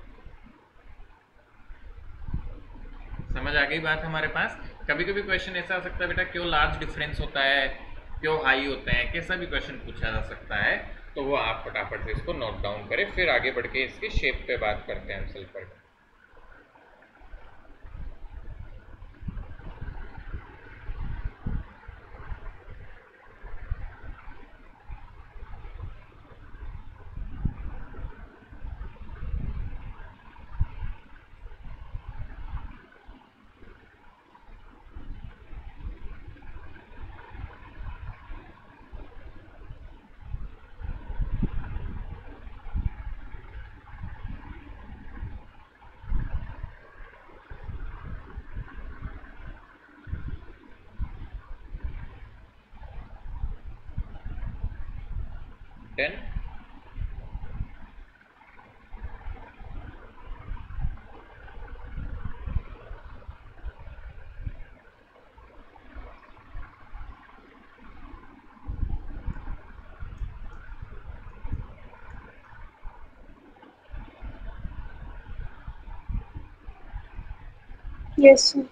समझ आ गई बात हमारे पास? कभी कभी क्वेश्चन ऐसा आ सकता है बेटा क्यों लार्ज डिफरेंस होता है, क्यों हाई होते हैं, कैसा भी क्वेश्चन पूछा जा सकता है। तो वो आप फटाफट से इसको नोट डाउन करें, फिर आगे बढ़ के इसके शेप पे बात करते हैं हम सल्फर की। डन। Yes, sir.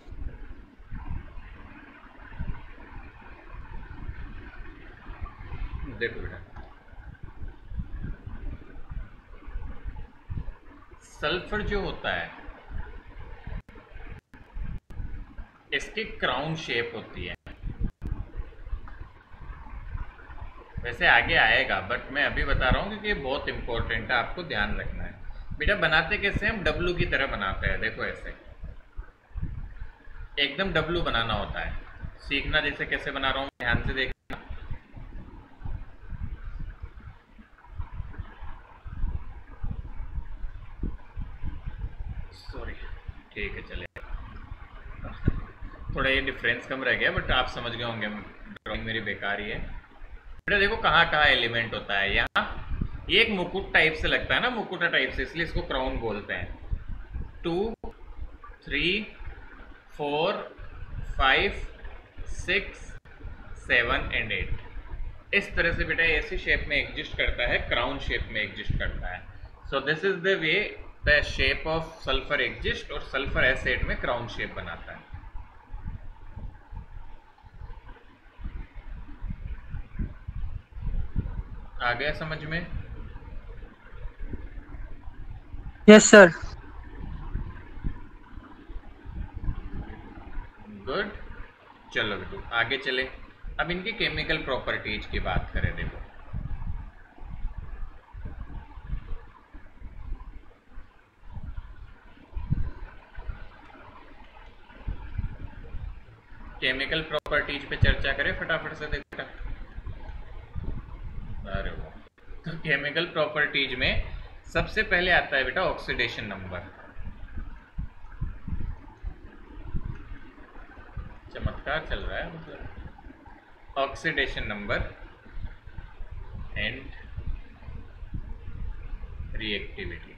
देखो बेटा सल्फर जो होता है इसकी क्राउन शेप होती है, वैसे आगे आएगा बट मैं अभी बता रहा हूँ क्योंकि ये बहुत इंपॉर्टेंट है, आपको ध्यान रखना है। बेटा बनाते कैसे हम डब्लू की तरह बनाते हैं, देखो ऐसे एकदम डब्लू बनाना होता है। सीखना जैसे कैसे बना रहा हूँ ध्यान से देखना। सॉरी, ठीक है चले, थोड़ा ये डिफरेंस कम रह गया बट आप समझ गए होंगे, ड्राइंग मेरी बेकार ही है। बेटा देखो कहाँ कहाँ एलिमेंट होता है, यहाँ ये एक मुकुट टाइप से लगता है ना, मुकुटा टाइप से, इसलिए इसको क्राउन बोलते हैं। Two three four five six seven and eight इस तरह से बेटा ऐसी शेप में एग्जिस्ट करता है, क्राउन शेप में एग्जिस्ट करता है। So this is the way the shape of sulphur exist, और सल्फर एसिड में क्राउन शेप बनाता है। आ गया समझ में? Yes sir. गुड, चलो बेटू आगे चले। अब इनकी केमिकल प्रॉपर्टीज की बात करें। देखो केमिकल प्रॉपर्टीज पे चर्चा करें फटाफट से। देखो अरे वो तो केमिकल प्रॉपर्टीज में सबसे पहले आता है बेटा ऑक्सीडेशन नंबर। चमत्कार चल रहा है मतलब। Oxidation number and reactivity.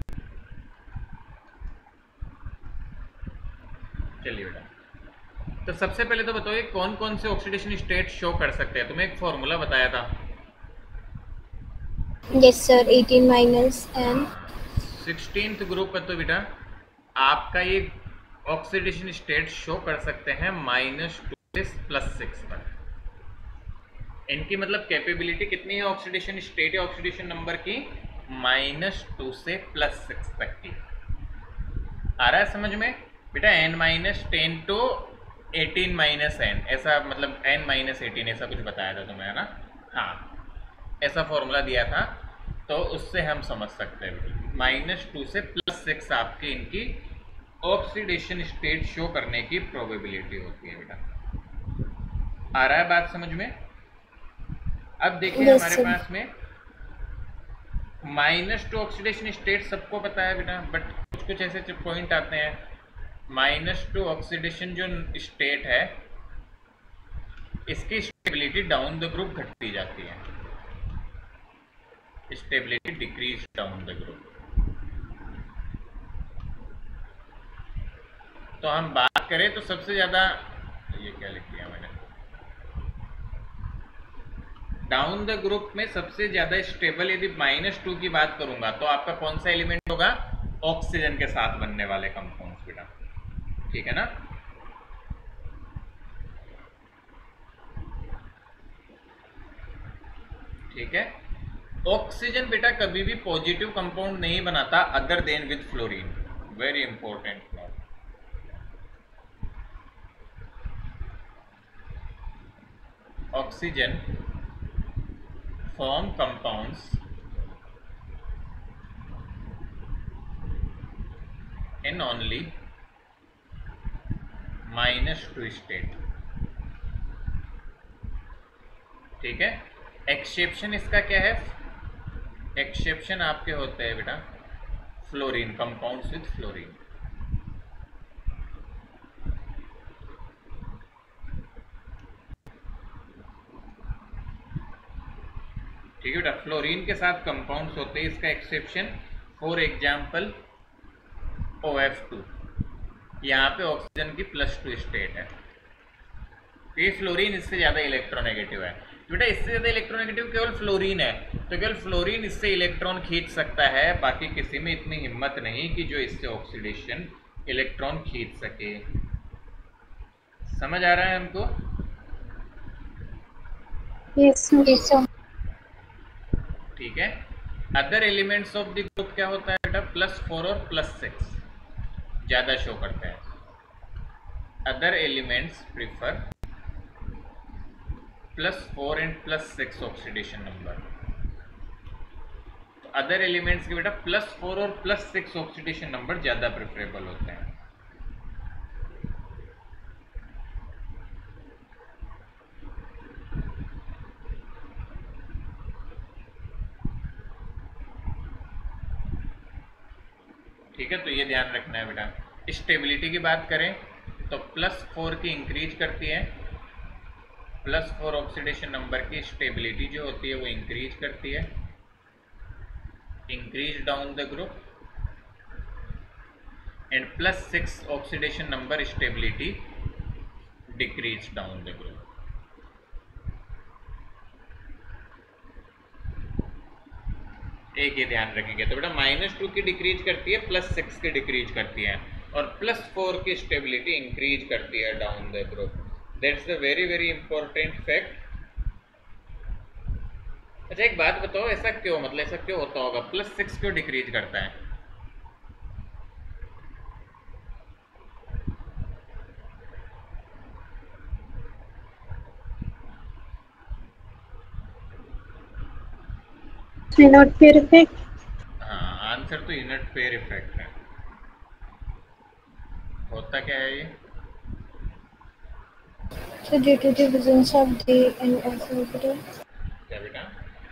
चलिए बेटा तो सबसे पहले तो बताओ कौन कौन से ऑक्सीडेशन स्टेट शो कर सकते हैं। तुम्हें एक फॉर्मूला बताया था। Yes sir, eighteen minus N. Sixteenth group पर तो बेटा आपका ये ऑक्सीडेशन स्टेट शो कर सकते हैं माइनस टू से प्लस सिक्स पर। इनकी मतलब कैपेबिलिटी कितनी है ऑक्सीडेशन स्टेट या ऑक्सीडेशन नंबर की? माइनस टू से प्लस सिक्स तक की। आ रहा है समझ में बेटा? N minus ten two eighteen minus N, ऐसा मतलब एन माइनस एटीन ऐसा कुछ बताया था तुम्हें, है ना? हाँ ऐसा फॉर्मूला दिया था, तो उससे हम समझ सकते हैं माइनस टू से प्लस सिक्स आपकी इनकी ऑक्सीडेशन स्टेट शो करने की प्रोबेबिलिटी होती है बेटा। आ रहा है बात समझ में? अब देखिए yes, हमारे sir. पास में माइनस टू ऑक्सीडेशन स्टेट सबको पता है बेटा, बट कुछ कुछ ऐसे पॉइंट आते हैं। माइनस टू ऑक्सीडेशन जो स्टेट है इसकी स्टेबिलिटी डाउन द ग्रुप घटती जाती है, stability decrease down the group. तो हम बात करें तो सबसे ज़्यादा, ये क्या लिख दिया मैंने, डाउन द ग्रुप में सबसे ज़्यादा स्टेबल यदि माइनस टू की बात करूंगा तो आपका कौन सा एलिमेंट होगा? ऑक्सीजन के साथ बनने वाले कंपाउंड्स बेटा, ठीक है ना। ठीक है, ऑक्सीजन बेटा कभी भी पॉजिटिव कंपाउंड नहीं बनाता other than with fluorine, very important. Oxygen form compounds in only minus two state, ठीक है। एक्सेप्शन इसका क्या है? एक्सेप्शन आपके होते हैं बेटा फ्लोरीन, कंपाउंड्स विथ फ्लोरीन। ठीक है बेटा, फ्लोरीन के साथ कंपाउंड्स होते हैं, इसका exception for example O F two, यहाँ पे ऑक्सीजन की प्लस टू स्टेट है, ये फ्लोरीन इससे ज़्यादा इलेक्ट्रोनेगेटिव है। बेटा इससे ज़्यादा इलेक्ट्रोनेगेटिव केवल फ्लोरीन है, तो केवल फ्लोरीन इससे इलेक्ट्रॉन खींच सकता है, बाकी किसी में इतनी हिम्मत नहीं कि जो इससे ऑक्सीडेशन इलेक्ट्रॉन खींच सके। समझ आ रहा है हमको? Yes sir. ठीक है, other elements of the group क्या होता है बेटा? प्लस फोर और प्लस सिक्स ज़्यादा शो करते हैं। Other elements prefer plus four and plus six oxidation number. तो अदर एलिमेंट्स के बेटा प्लस फोर और प्लस सिक्स ऑक्सीडेशन नंबर ज़्यादा प्रेफरेबल होते हैं। ठीक है, तो ये ध्यान रखना है बेटा। स्टेबिलिटी की बात करें तो प्लस फोर की इंक्रीज करती है, प्लस फोर ऑक्सीडेशन नंबर की स्टेबिलिटी जो होती है वो इंक्रीज करती है, increase down the group, and plus six oxidation number stability decrease down the group. एक ये ध्यान रखेंगे, तो बेटा माइनस टू की डिक्रीज करती है, प्लस सिक्स की डिक्रीज करती है, और प्लस फोर की स्टेबिलिटी इंक्रीज करती है down the group. That's the very very important fact. अच्छा एक बात बताओ, ऐसा क्यों, मतलब ऐसा क्यों होता होगा? प्लस सिक्स क्यों डिक्रीज करता है? Inert pair effect. हाँ, आंसर तो इनर्ट पेयर इफेक्ट है। होता क्या है ये? So due to the presence of the and s orbital. क्या बेटा?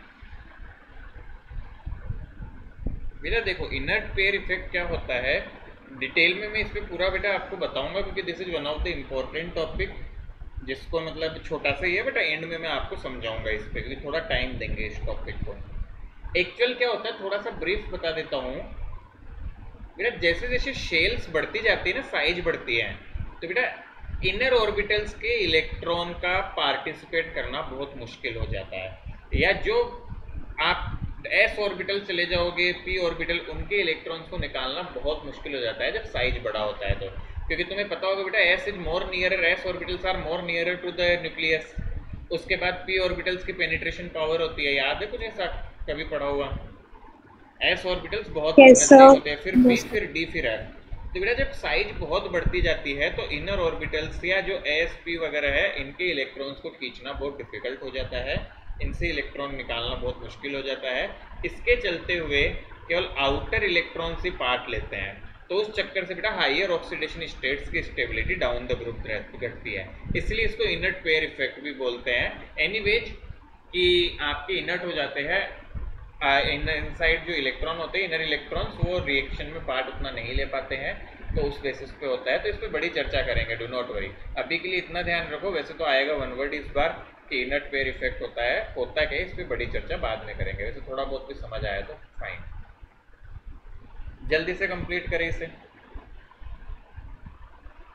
बेटा देखो, इनर्ट पेयर इफेक्ट क्या होता है, डिटेल में मैं इस पे पूरा बेटा आपको बताऊंगा, क्योंकि this is one of the important topic, जिसको मतलब छोटा सा ही है बेटा, एंड में मैं आपको समझाऊंगा इस पे, क्योंकि थोड़ा टाइम देंगे इस टॉपिक को। एक्चुअल क्या होता है थोड़ा सा ब्रीफ बता देता हूँ बेटा। जैसे जैसे शेल्स बढ़ती जाती है ना, साइज बढ़ती है, तो बेटा इनर ऑर्बिटल्स के इलेक्ट्रॉन का पार्टिसिपेट करना बहुत मुश्किल हो जाता है, या जो आप एस ऑर्बिटल चले जाओगे, पी ऑर्बिटल, उनके इलेक्ट्रॉन्स को निकालना बहुत मुश्किल हो जाता है जब साइज बड़ा होता है। तो क्योंकि तुम्हें पता होगा बेटा, S is more nearer, S orbitals are more nearer to the nucleus. उसके बाद पी ऑर्बिटल्स की पेनिट्रेशन पावर होती है, याद है कुछ ऐसा कभी पढ़ा हुआ? एस ऑर्बिटल्स बहुत yes, होते हैं, फिर पी, फिर डी, फिर एफ। तो बेटा जब साइज बहुत बढ़ती जाती है तो इनर ऑर्बिटल्स या जो एस पी वगैरह है, इनके इलेक्ट्रॉन्स को खींचना बहुत डिफिकल्ट हो जाता है, इनसे इलेक्ट्रॉन निकालना बहुत मुश्किल हो जाता है। इसके चलते हुए केवल आउटर इलेक्ट्रॉन्स ही पार्ट लेते हैं, तो उस चक्कर से बेटा हाइयर ऑक्सीडेशन स्टेट्स की स्टेबिलिटी डाउन द ग्रुप घटती है, इसलिए इसको इनर्ट पेयर इफेक्ट भी बोलते हैं। एनीवेज कि आपके इनर्ट हो जाते हैं, इनसाइड जो इलेक्ट्रॉन होते हैं, इनर इलेक्ट्रॉन्स, वो रिएक्शन में पार्ट उतना नहीं ले पाते हैं, तो उस बेसिस पे होता है। तो इस पर बड़ी चर्चा करेंगे, डू नॉट वरी। अभी के लिए इतना ध्यान रखो, वैसे तो आएगा वन वर्ड इस बार कि इनर्ट पेयर इफेक्ट होता है, होता क्या है, इस पर बड़ी चर्चा बाद में करेंगे। वैसे थोड़ा बहुत भी समझ आया तो फाइन, जल्दी से कंप्लीट करें इसे।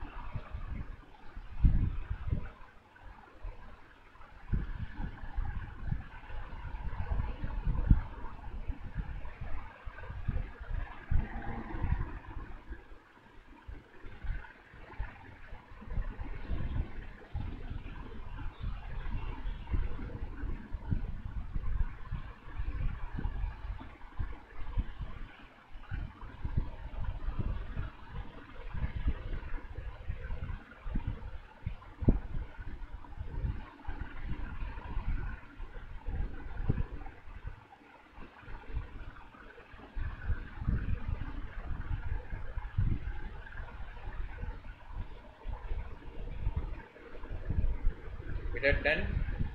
That done?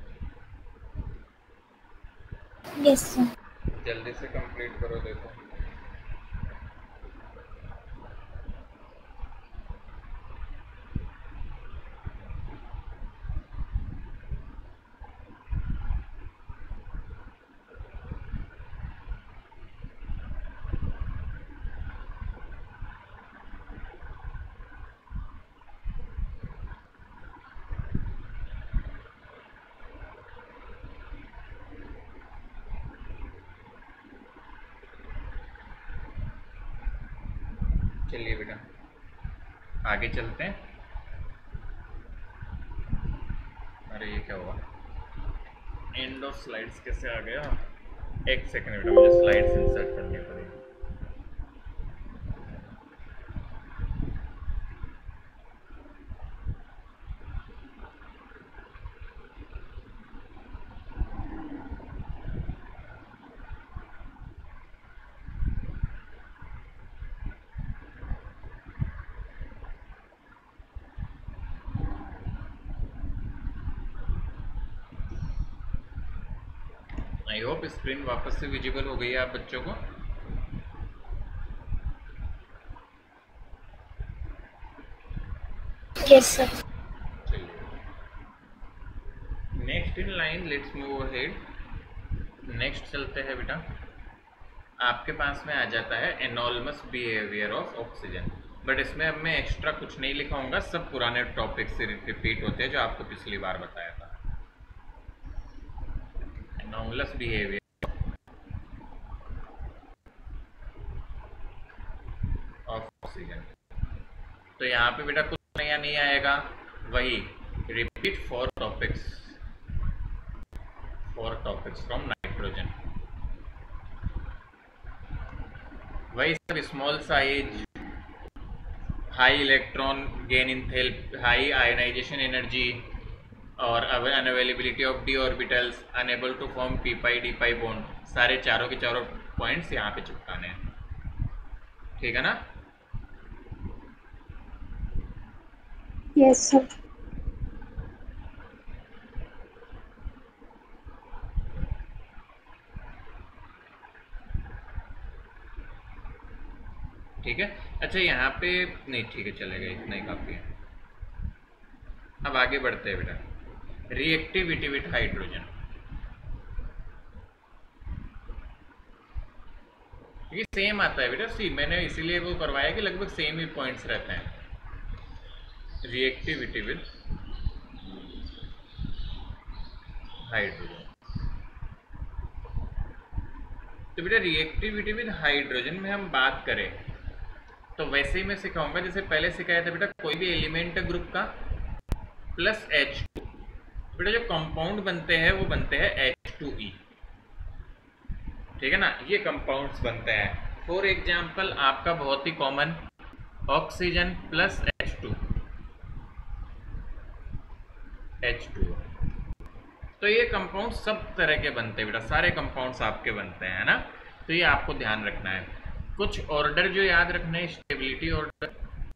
Yes, sir. जल्दी से कंप्लीट करो देखो। चलिए बेटा आगे चलते हैं। अरे ये क्या हुआ? एंड ऑफ स्लाइड्स कैसे आ गया? एक सेकंड बेटा, मुझे स्लाइड्स इंसर्ट करनी पड़ेगी। आई होप स्क्रीन वापस से विजिबल हो गई है आप बच्चों को। Yes, sir. Next in line let's move ahead. Next चलते हैं बेटा। आपके पास में आ जाता है enormous behaviour of oxygen, but इसमें अब मैं एक्स्ट्रा कुछ नहीं लिखाऊंगा, सब पुराने टॉपिक से रिपीट होते हैं जो आपको पिछली बार बताया था। Enormous behaviour of oxygen. तो यहाँ पे बेटा कुछ नया नहीं आएगा, वही repeat four topics four topics from nitrogen, वही सब small size, high electron gain in high ionization energy और unavailability of D orbitals, unable to form P pi D pi bond, सारे चारों के चारों पॉइंट्स यहाँ पे चिपकाने हैं। ठीक है ना? Yes sir. ठीक है। अच्छा यहाँ पे नहीं, ठीक है चलेगा, इतना ही काफी है। अब आगे बढ़ते हैं बेटा। रिएक्टिविटी विथ हाइड्रोजन, ये सेम आता है बेटा। सी मैंने इसीलिए वो करवाया कि लगभग सेम ही पॉइंट्स रहते हैं। रिएक्टिविटी विथ हाइड्रोजन, तो बेटा रिएक्टिविटी विथ हाइड्रोजन में हम बात करें तो वैसे ही मैं सिखाऊंगा जैसे पहले सिखाया था बेटा। कोई भी एलिमेंट ग्रुप का प्लस एच टू, बेटा जो कंपाउंड बनते हैं वो बनते हैं एच टू ई। ठीक है ना? ये कंपाउंड्स बनते हैं। फॉर एग्जाम्पल आपका बहुत ही common oxygen plus H two, H two. तो ये कंपाउंड सब तरह के बनते हैं बेटा, सारे कंपाउंड्स आपके बनते हैं ना। तो ये आपको ध्यान रखना है। कुछ ऑर्डर जो याद रखना है, स्टेबिलिटी ऑर्डर।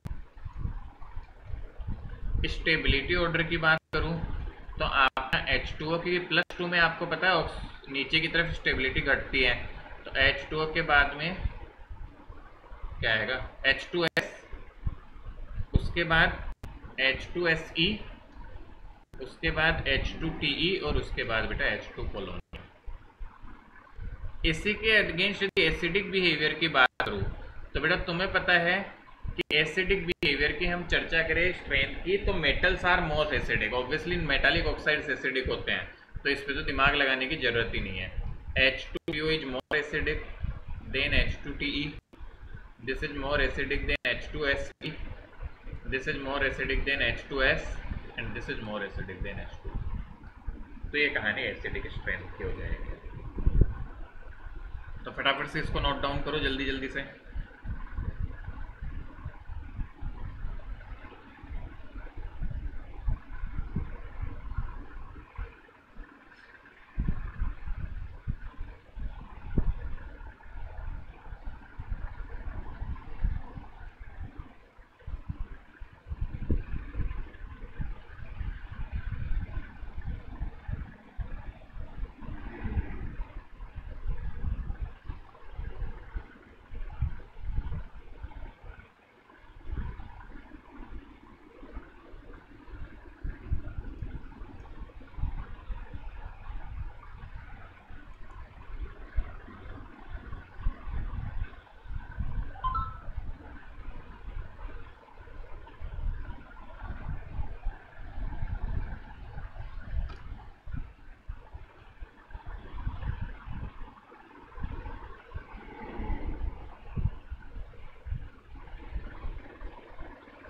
स्टेबिलिटी ऑर्डर की बात करूं तो आपका एच टू ओ की प्लस टू में आपको पता है नीचे की तरफ स्टेबिलिटी घटती है, तो एच टू ओ के बाद में क्या आएगा? एच टू एस, उसके बाद एच टू एस ई, उसके बाद एच टू टी ई और उसके बाद बेटा एच टू कोलोन। इसी के अगेंस्ट यदि एसिडिक बिहेवियर की बात करूं तो बेटा तुम्हें पता है कि एसिडिक बिहेवियर की हम चर्चा करें स्ट्रेंथ की तो metals are most acidic. Obviously metallic oxides acidic होते हैं, तो इस पे तो दिमाग लगाने की जरूरत ही नहीं है। H two U is more acidic than H two T E, this is more acidic than H two S E, this is more acidic than H two S and this is more acidic than H two. तो ये कहानी एसिडिक स्ट्रेंथ की हो जाएगी। तो फटाफट से इसको नोट डाउन करो जल्दी जल्दी से।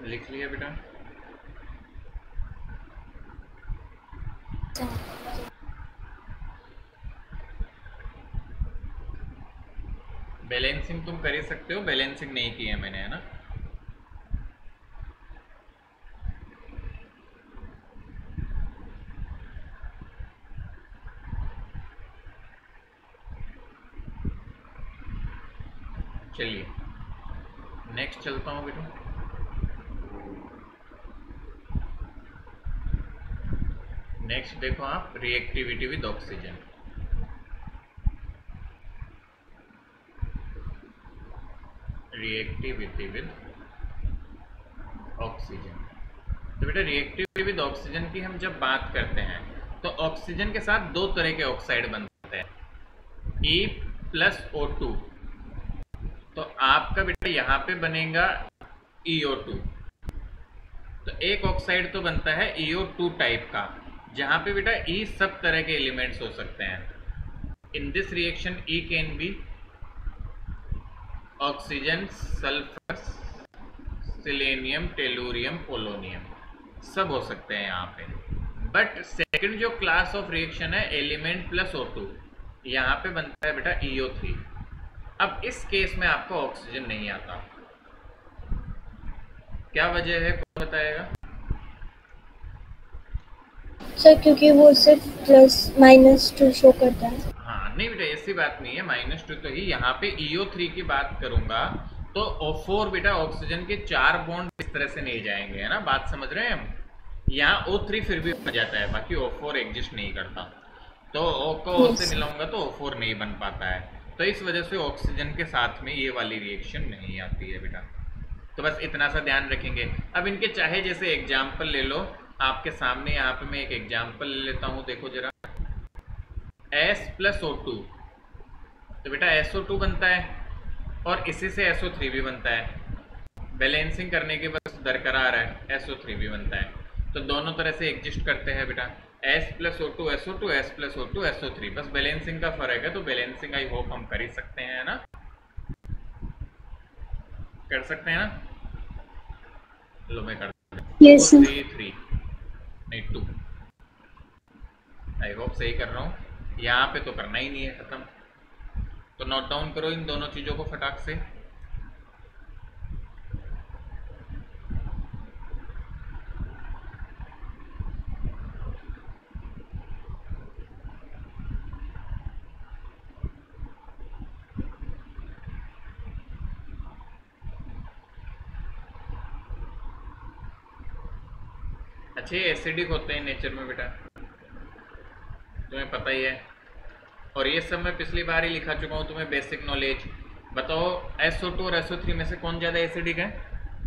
लिख लिया बेटा? बैलेंसिंग तुम कर ही सकते हो, बैलेंसिंग नहीं की है मैंने, है ना? चलिए नेक्स्ट चलता हूँ बेटा। नेक्स्ट देखो आप, reactivity with oxygen. Reactivity with oxygen. तो बेटा रिएक्टिविटी विद ऑक्सीजन की हम जब बात करते हैं तो ऑक्सीजन के साथ दो तरह के ऑक्साइड बनते हैं, E प्लस ओ टू। तो आपका बेटा यहाँ पे बनेगा ई ओ टू। तो एक ऑक्साइड तो बनता है ई ओ टू टाइप का, जहां पे बेटा E सब तरह के एलिमेंट्स हो सकते हैं। In this reaction E can be oxygen, sulphur, selenium, tellurium, polonium, सब हो सकते हैं यहाँ पे। बट सेकंड जो क्लास ऑफ रिएक्शन है एलिमेंट प्लस ओ टू, यहाँ पे बनता है बेटा ई ओ थ्री। अब इस केस में आपको ऑक्सीजन नहीं आता। क्या वजह है, कौन बताएगा? सर क्योंकि वो सिर्फ प्लस माइनस टू शो करता है। हाँ नहीं बेटा ऐसी बात नहीं है, माइनस टू तो ही। यहाँ पे ई ओ थ्री की बात करूंगा तो ओ फोर बेटा ऑक्सीजन के चार बॉन्ड इस तरह से नहीं जाएंगे, है ना? बात समझ रहे हैं हम? यहाँ ओ थ्री फिर भी बन जाता है, बाकी ओ फोर एग्जिस्ट नहीं करता। तो O को O से मिलाऊंगा तो ओ फोर नहीं बन पाता है। तो इस वजह से ऑक्सीजन के साथ में ये वाली रिएक्शन नहीं आती है बेटा। तो बस इतना सा ध्यान रखेंगे। अब इनके चाहे जैसे एग्जाम्पल ले लो, आपके सामने यहाँ पे मैं एक एग्जाम्पल ले लेता हूँ, देखो जरा। S प्लस ओ टू, तो बेटा एस ओ टू बनता है और इसी से एस ओ थ्री भी बनता है। बैलेंसिंग करने के बस दरकरार है, एस ओ थ्री भी बनता है। तो दोनों तरह से एग्जिस्ट करते हैं बेटा, S plus O two S O two, S plus O two S O three. बस बैलेंसिंग का फर्क है, तो बैलेंसिंग आई होप हम कर ही सकते हैं, है ना? कर सकते हैं ना? लो मैं कर यस सर। थ्री थ्री नहीं टू। आई होप सही कर रहा हूँ। यहाँ पे तो करना ही नहीं है, खत्म। तो नोट डाउन करो इन दोनों चीजों को फटाक से। अच्छे एसिडिक होते हैं नेचर में बेटा, तुम्हें पता ही है। और ये सब मैं पिछली बार ही लिखा चुका हूँ तुम्हें, बेसिक नॉलेज। बताओ एस ओ टू और एस ओ थ्री में से कौन ज्यादा एसिडिक है?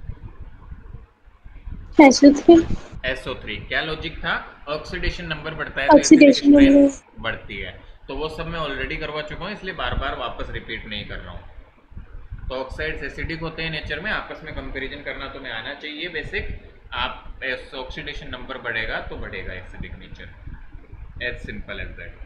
S O three. S O three. क्या लॉजिक था? ऑक्सीडेशन नंबर बढ़ता है तो एसिडिक ऑक्सीडेशन स्ट्रेंथ नंबर बढ़ती है। तो वो सब मैं ऑलरेडी करवा चुका हूँ, इसलिए बार बार वापस रिपीट नहीं कर रहा हूँ। तो ऑक्साइड्स एसिडिक होते हैं नेचर में, आपस में कंपैरिजन करना तुम्हें आना चाहिए बेसिक। आप ऑक्सीडेशन नंबर बढ़ेगा तो बढ़ेगा acidic nature, as simple as that.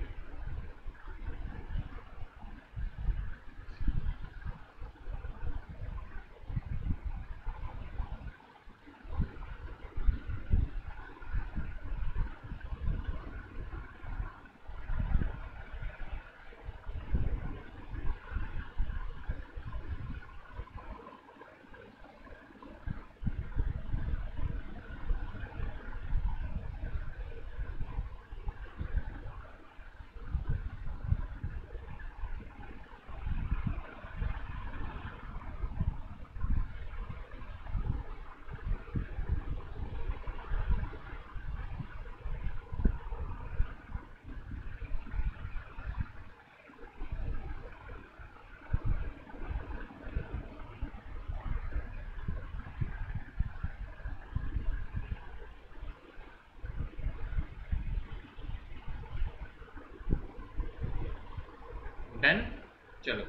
Done. चलो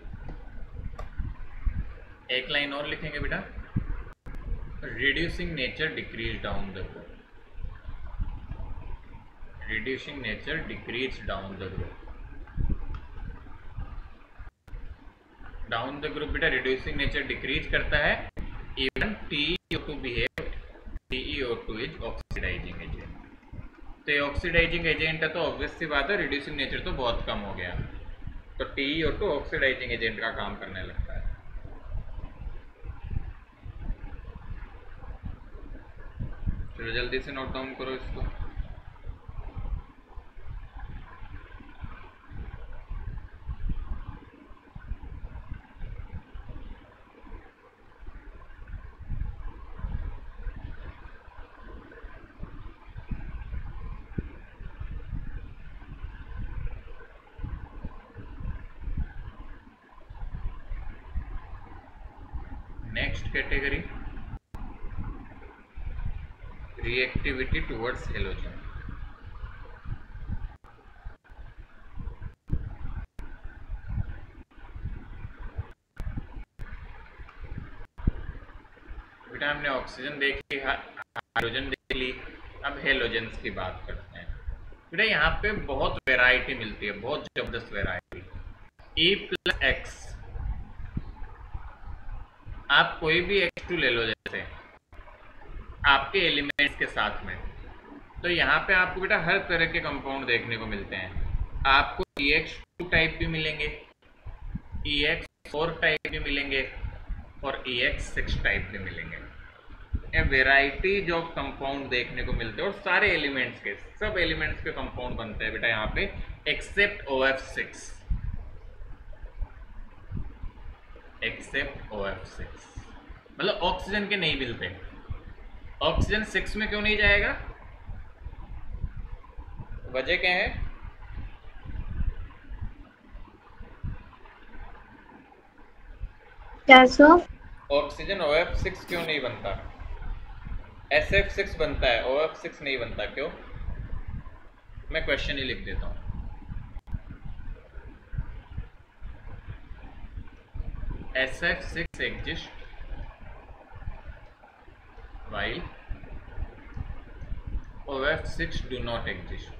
एक लाइन और लिखेंगे बेटा, reducing nature decrease down the group. Reducing nature decrease down the group. Down the group बेटा रिड्यूसिंग नेचर डिक्रीज करता है, इवन टी टू बिहेव तो ये ऑक्सीडाइजिंग एजेंट है तो ऑब्वियस सी बात है रिड्यूसिंग नेचर तो बहुत कम हो गया, तो T E O two oxidising agent का काम करने लगता है। चलो जल्दी से नोट डाउन करो इसको। Next category reactivity towards halogen. बेटा हमने ऑक्सीजन देखी, हाइड्रोजन देख ली, अब हेलोजेंस की बात करते हैं। बेटा यहाँ पे बहुत वैरायटी मिलती है, बहुत जबरदस्त वैरायटी। ई प्लस एक्स, आप कोई भी एक्स टू ले लो जैसे आपके एलिमेंट्स के साथ में, तो यहाँ पे आपको बेटा हर तरह के कंपाउंड देखने को मिलते हैं। आपको ई एक्स टू टाइप भी मिलेंगे, ई एक्स फोर टाइप भी मिलेंगे और ई एक्स सिक्स टाइप भी मिलेंगे। ये वेराइटी जो कंपाउंड देखने को मिलते हैं और सारे एलिमेंट्स के, सब एलिमेंट्स के कंपाउंड बनते हैं बेटा यहाँ पे except O F six, except O F six, मतलब ऑक्सीजन के नहीं मिलते। ऑक्सीजन सिक्स में क्यों नहीं जाएगा, वजह क्या है? क्या so? Oxygen O F six क्यों नहीं बनता? एस एफ सिक्स बनता है, ओ एफ सिक्स नहीं बनता, क्यों? मैं क्वेश्चन ही लिख देता हूँ। S F six exist while O F six do not exist.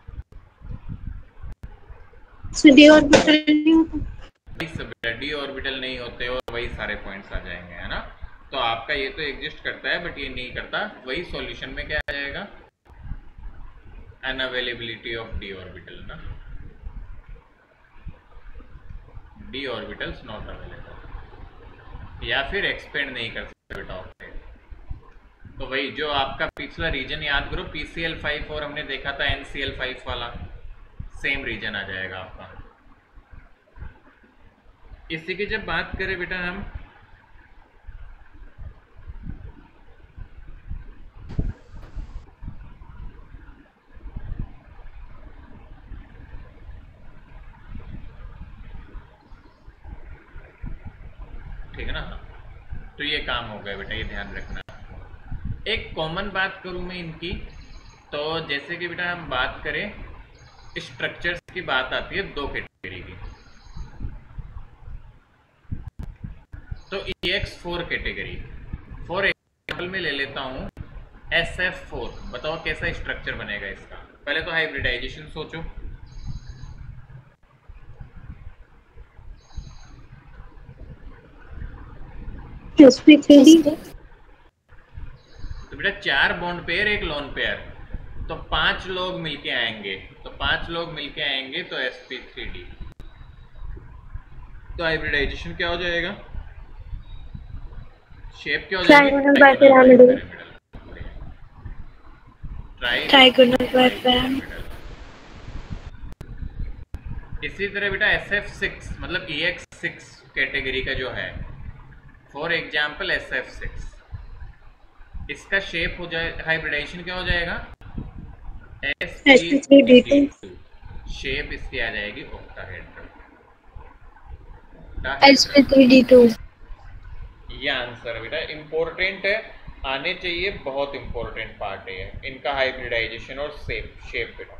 D orbital नहीं होता, डी ऑर्बिटल नहीं होते और वही सारे पॉइंट्स आ जाएंगे, है ना। तो आपका ये तो एग्जिस्ट करता है बट ये नहीं करता, वही सॉल्यूशन में क्या आ जाएगा? अनअवेलेबिलिटी ऑफ डी ऑर्बिटल ना, डी ऑर्बिटल्स नॉट अवेलेबल, या फिर एक्सपेंड नहीं कर सकते बेटा ऑक्टेट। तो वही जो आपका पिछला रीजन याद करो, पी सी एल फाइव और हमने देखा था एन सी एल फाइव वाला, सेम रीजन आ जाएगा आपका। इसी की जब बात करें बेटा हम ठीक है ना, तो ये काम हो गया बेटा, ये ध्यान रखना। एक कॉमन बात करूं मैं इनकी, तो जैसे कि बेटा हम बात करें स्ट्रक्चर्स की, बात आती है दो कैटेगरी की, तो E X four category. For example में ले लेता हूं एस एफ फोर, बताओ कैसा स्ट्रक्चर बनेगा इसका। पहले तो हाइब्रिडाइजेशन सोचो, तो बेटा चार बॉन्ड पेयर एक लोन पेयर, तो पांच लोग मिलके आएंगे, तो पांच लोग मिलके आएंगे तो एस पी थ्री डी। तो हाइब्रिडाइजेशन क्या हो जाएगा? शेप क्या हो जाएगी? Trigonal bipyramid. इसी तरह बेटा एस एफ सिक्स मतलब ई एक्स सिक्स कैटेगरी का जो है, for example S F six, इसका शेप हो जाए, हाइब्रिडाइजेशन क्या हो जाएगा? S P three D two, shape इसकी आ जाएगी octahedral, S P three D two. ये आंसर है बेटा, इंपॉर्टेंट है, आने चाहिए, बहुत इंपॉर्टेंट पार्ट है इनका, हाइब्रिडाइजेशन और शेप शेप बेटा।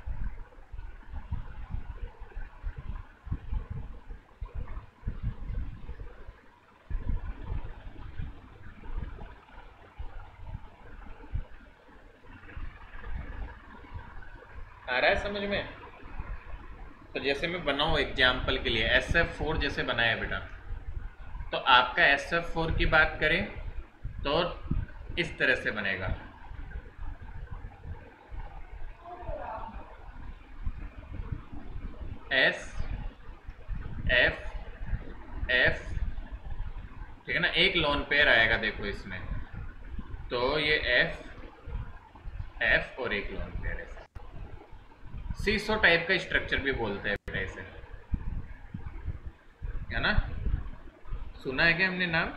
आ रहा है समझ में? तो जैसे मैं बनाऊं एग्जाम्पल के लिए, एस एफ फोर जैसे बनाया बेटा, तो आपका एस एफ फोर की बात करें तो इस तरह से बनेगा, एस एफ एफ, ठीक है ना, एक लोन पेयर आएगा देखो इसमें, तो ये एफ एफ और एक लोन पेयर है। सीसो टाइप का स्ट्रक्चर भी बोलते हैं बेटा इसे, है ना, सुना है क्या हमने नाम?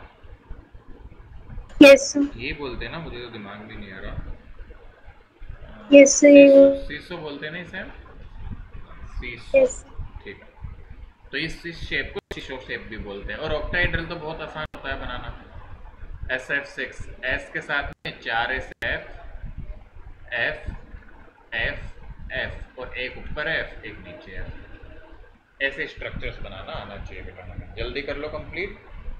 Yes sir. ये बोलते हैं ना, मुझे तो दिमाग भी नहीं आ रहा। यस सीसो, सर। सीसो बोलते हैं ना इसे, सीसो, यस। ठीक है। तो इस इस शेप को सीसो शेप भी बोलते हैं। और ऑक्टाहेड्रल तो बहुत आसान होता है बनाना। एस एफ सिक्स, एस के साथ में चार S F F F F और एक ऊपर एफ एक नीचे एफ, ऐसे स्ट्रक्चर्स बनाना आना चाहिए बेटा हमें। जल्दी कर लो कंप्लीट।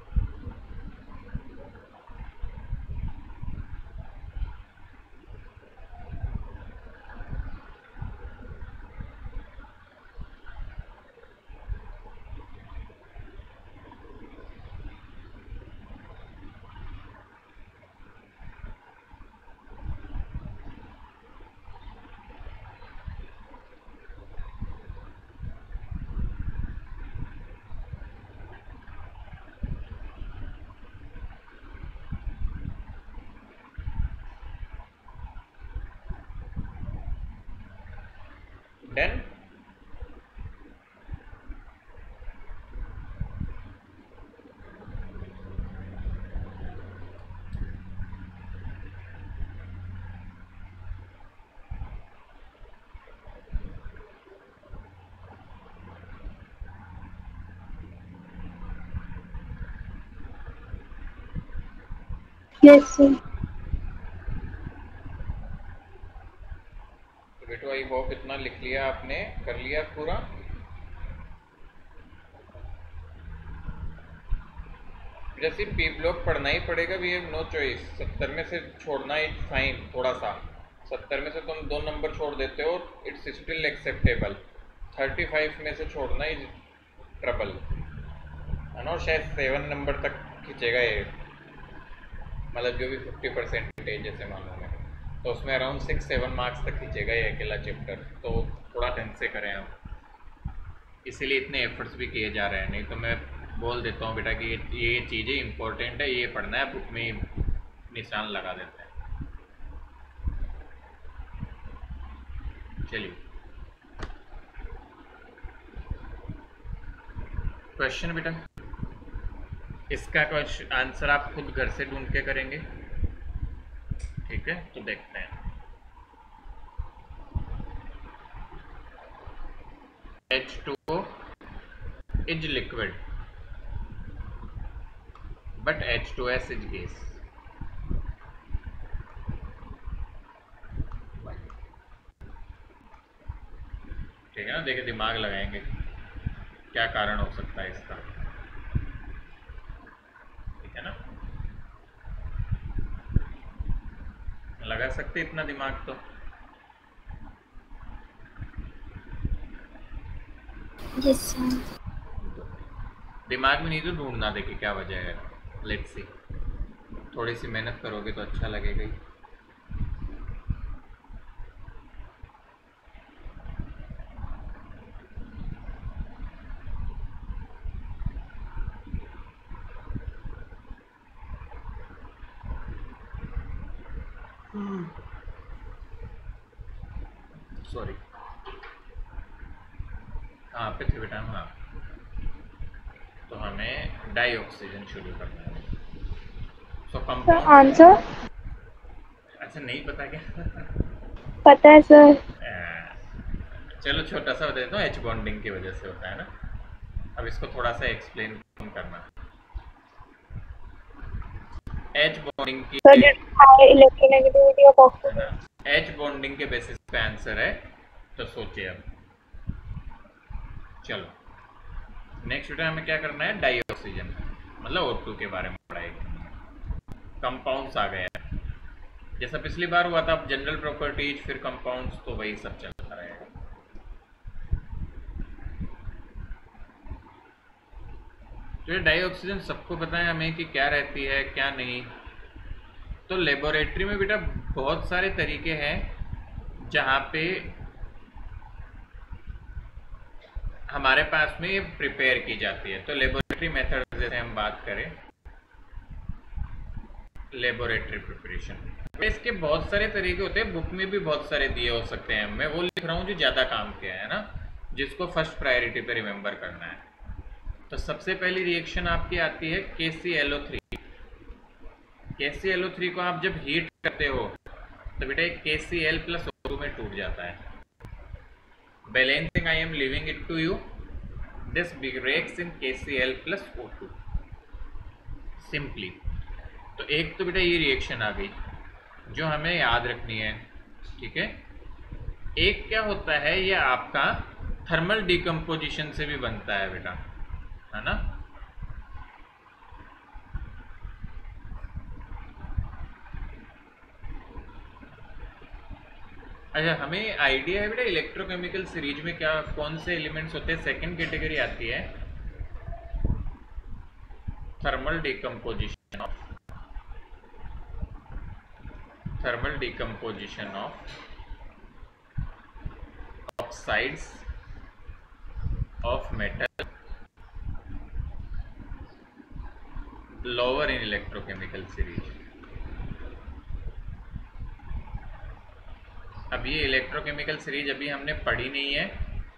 डन। Yes sir. तो बेटो आई होप इतना लिख लिया आपने, कर लिया पूरा। जैसे पी ब्लॉक पढ़ना ही पड़ेगा, वी हैव नो चॉइस। सत्तर में से छोड़ना इज फाइन, थोड़ा सा सत्तर में से तुम दो नंबर छोड़ देते हो, it's still acceptable. Thirty five में से छोड़ना इज ट्रबल, है ना। शायद सेवन नंबर तक खींचेगा ये, मतलब जो भी फिफ्टी परसेंटेज जैसे मानो मैं, तो उसमें अराउंड सिक्स सेवन मार्क्स तक खींचेगा ये अकेला चैप्टर। तो थोड़ा ढंग से करें हम, इसीलिए इतने एफर्ट्स भी किए जा रहे हैं। नहीं तो मैं बोल देता हूँ बेटा कि ये ये चीज़ें इंपॉर्टेंट है, ये पढ़ना है, बुक में निशान लगा देते हैं। चलिए क्वेश्चन बेटा, इसका क्वेश्चन आंसर आप खुद घर से ढूंढ के करेंगे, ठीक है। तो देखते हैं। H two O is liquid but H two S is gas. ठीक है ना, देखिए दिमाग लगाएंगे क्या कारण हो सकता है इसका, ठीक है ना, लगा सकते इतना दिमाग तो। Yes sir. दिमाग में नहीं तो ढूंढना, देखिए क्या वजह है। लेट्स सी, थोड़ी सी मेहनत करोगे तो अच्छा लगेगा ही। सॉरी, हाँ पे थे बेटा। हाँ, तो हमें डाई ऑक्सीजन शुरू करना है। सो सर कंपाउंड, आंसर अच्छा नहीं पता क्या? पता है सर। चलो छोटा सा बता देता हूँ, एच बॉन्डिंग की वजह से होता है ना। अब इसको थोड़ा सा एक्सप्लेन करना। एच बॉन्डिंग की, sir high electronegativity of oxygen. H bonding के बेसिस पे आंसर है, तो सोचिए अब। चलो नेक्स्ट बेटा हमें क्या करना है, डाई ऑक्सीजन, मतलब ओ टू के बारे में पढ़ाई करनी है। कंपाउंड्स आ गया है, जैसा पिछली बार हुआ था। अब जनरल प्रॉपर्टीज फिर कंपाउंड्स, तो वही सब चलता रहेगा। तो ये डाई ऑक्सीजन सबको पता है हमें कि क्या रहती है क्या नहीं। तो लेबोरेटरी में बेटा बहुत सारे तरीके हैं जहाँ पे हमारे पास में ये प्रिपेयर की जाती है। तो लेबोरेटरी मेथड जैसे हम बात करें, लेबोरेटरी प्रिपरेशन, इसके बहुत सारे तरीके होते हैं, बुक में भी बहुत सारे दिए हो सकते हैं। मैं वो लिख रहा हूँ जो ज़्यादा काम किया है ना, जिसको फर्स्ट प्रायोरिटी पे रिमेंबर करना है। तो सबसे पहली रिएक्शन आपकी आती है के सी एल ओ थ्री। के सी एल ओ थ्री को आप जब हीट करते हो तो बेटा एक K C L plus O two में टूट जाता है। Balancing I am leaving it to you, this breaks in K C L plus O two simply. तो एक तो बेटा ये रिएक्शन आ गई जो हमें याद रखनी है, ठीक है। एक क्या होता है, ये आपका थर्मल डिकम्पोजिशन से भी बनता है बेटा, है ना। अच्छा, हमें आइडिया है बेटा इलेक्ट्रोकेमिकल सीरीज में क्या कौन से एलिमेंट्स होते हैं। सेकंड कैटेगरी आती है thermal decomposition of thermal decomposition of oxides of metal lower in electrochemical series. अब ये इलेक्ट्रोकेमिकल सीरीज अभी हमने पढ़ी नहीं है,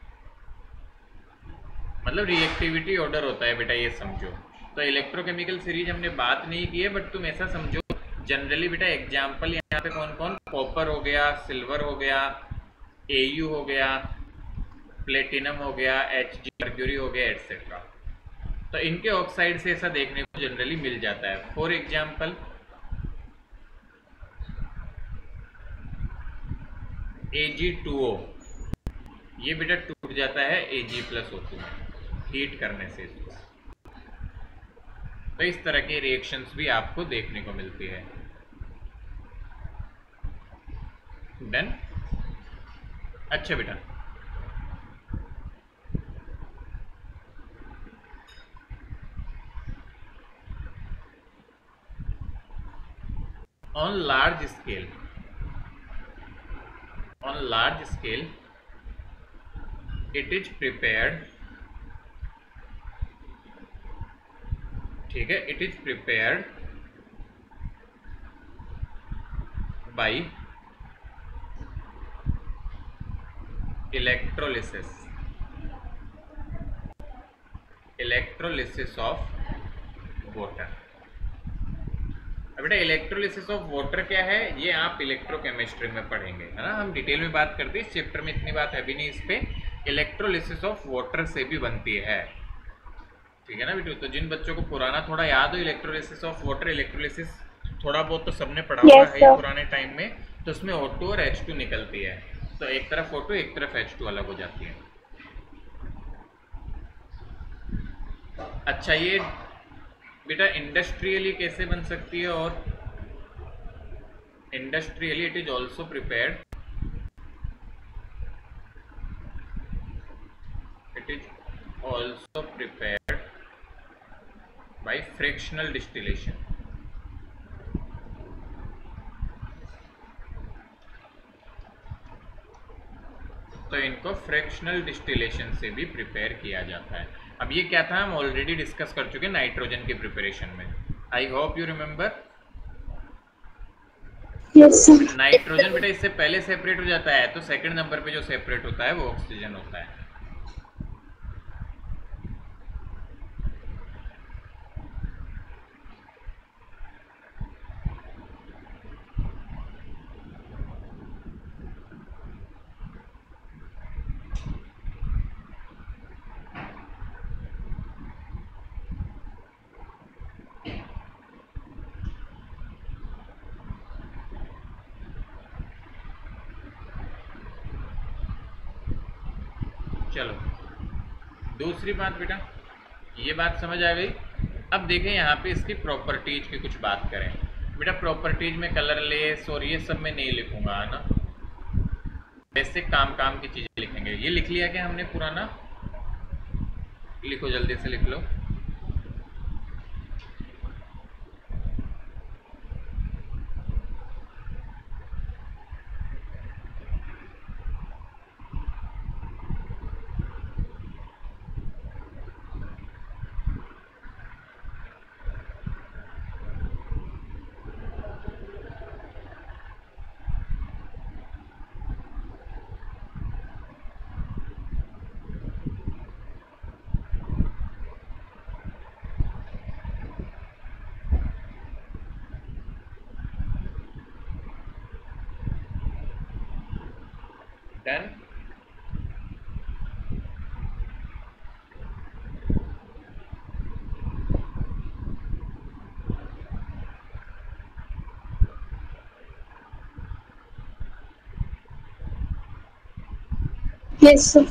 मतलब रिएक्टिविटी ऑर्डर होता है बेटा, ये समझो। तो इलेक्ट्रोकेमिकल सीरीज हमने बात नहीं की है, बट तुम ऐसा समझो जनरली बेटा एग्जाम्पल यहाँ पे कौन कौन, कॉपर हो गया, सिल्वर हो गया, ए यू हो गया, प्लेटिनम हो गया, एच जी मर्क्यूरी हो गया, एटसेट्रा। तो इनके ऑक्साइड से ऐसा देखने को जनरली मिल जाता है। For example A G two O, ये बेटा टूट जाता है A G plus O two में हीट करने से इसको। तो इस तरह के रिएक्शंस भी आपको देखने को मिलती है। डन। अच्छा बेटा, on large scale on large scale it is prepared, ठीक है, it is prepared by electrolysis electrolysis of water। बेटा इलेक्ट्रोलिसिस ऑफ वाटर क्या है, ये आप इलेक्ट्रोकेमिस्ट्री में पढ़ेंगे, है ना। हम डिटेल में बात करते हैं, इस चैप्टर में इतनी बात है भी नहीं इस पे। इलेक्ट्रोलिसिस ऑफ वाटर से भी बनती है, ठीक है ना बेटू। तो जिन बच्चों को पुराना थोड़ा याद हो इलेक्ट्रोलिसिस ऑफ वाटर, इलेक्ट्रोलिसिस थोड़ा बहुत तो सबने पढ़ा हुआ yes, है पुराने टाइम में। तो उसमें ओ टू और एच टू निकलती है, तो एक तरफ ओ टू एक तरफ एच टू अलग हो जाती है। अच्छा, ये बेटा इंडस्ट्रियली कैसे बन सकती है, और industrially it is also prepared it is also prepared by fractional distillation. तो इनको फ्रिक्शनल डिस्टिलेशन से भी प्रिपेयर किया जाता है। अब ये क्या था, हम ऑलरेडी डिस्कस कर चुके हैं नाइट्रोजन की प्रिपरेशन में। I hope you remember. Yes sir. Nitrogen बेटा इससे पहले सेपरेट हो जाता है, तो सेकंड नंबर पे जो सेपरेट होता है वो ऑक्सीजन होता है। चलो दूसरी बात बेटा, ये बात समझ आ गई। अब देखें यहाँ पे इसकी प्रॉपर्टीज की कुछ बात करें। बेटा प्रॉपर्टीज में कलरलेस और ये सब मैं नहीं लिखूंगा, है ना। वैसे काम काम की चीजें लिखेंगे। ये लिख लिया क्या हमने पुराना, लिखो जल्दी से लिख लो। डन। Yes, sir.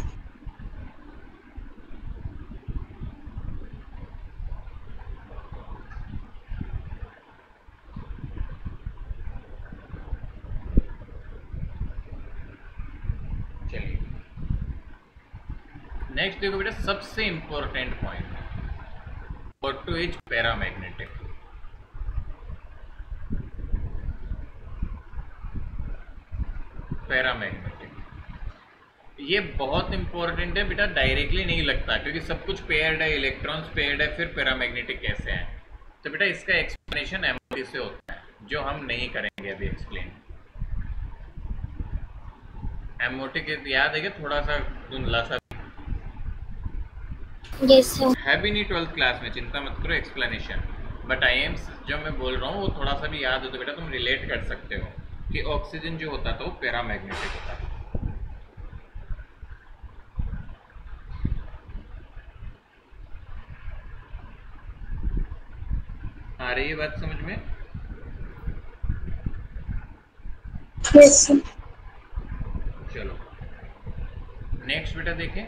चलिए नेक्स्ट देखो बेटा, सबसे important point, O two is paramagnetic. Paramagnetic ये बहुत इंपॉर्टेंट है बेटा, डायरेक्टली नहीं लगता क्योंकि सब कुछ पेयर्ड है, इलेक्ट्रॉन्स पेयर्ड है, फिर पैरामैग्नेटिक कैसे है? तो बेटा इसका एक्सप्लेनेशन एमओटी से होता है जो हम नहीं करेंगे अभी एक्सप्लेन। एमओटी के याद है क्या? थोड़ा सा धुंधला सा यस सर। है भी नहीं ट्वेल्थ क्लास में, चिंता मत करो एक्सप्लेनेशन। बट आई एम जो मैं बोल रहा हूँ वो थोड़ा सा भी याद हो तो बेटा तुम रिलेट कर सकते हो कि ऑक्सीजन जो होता था वो पैरामैग्नेटिक होता था। आ रही है बात समझ में? Yes, sir. चलो नेक्स्ट बेटा देखें,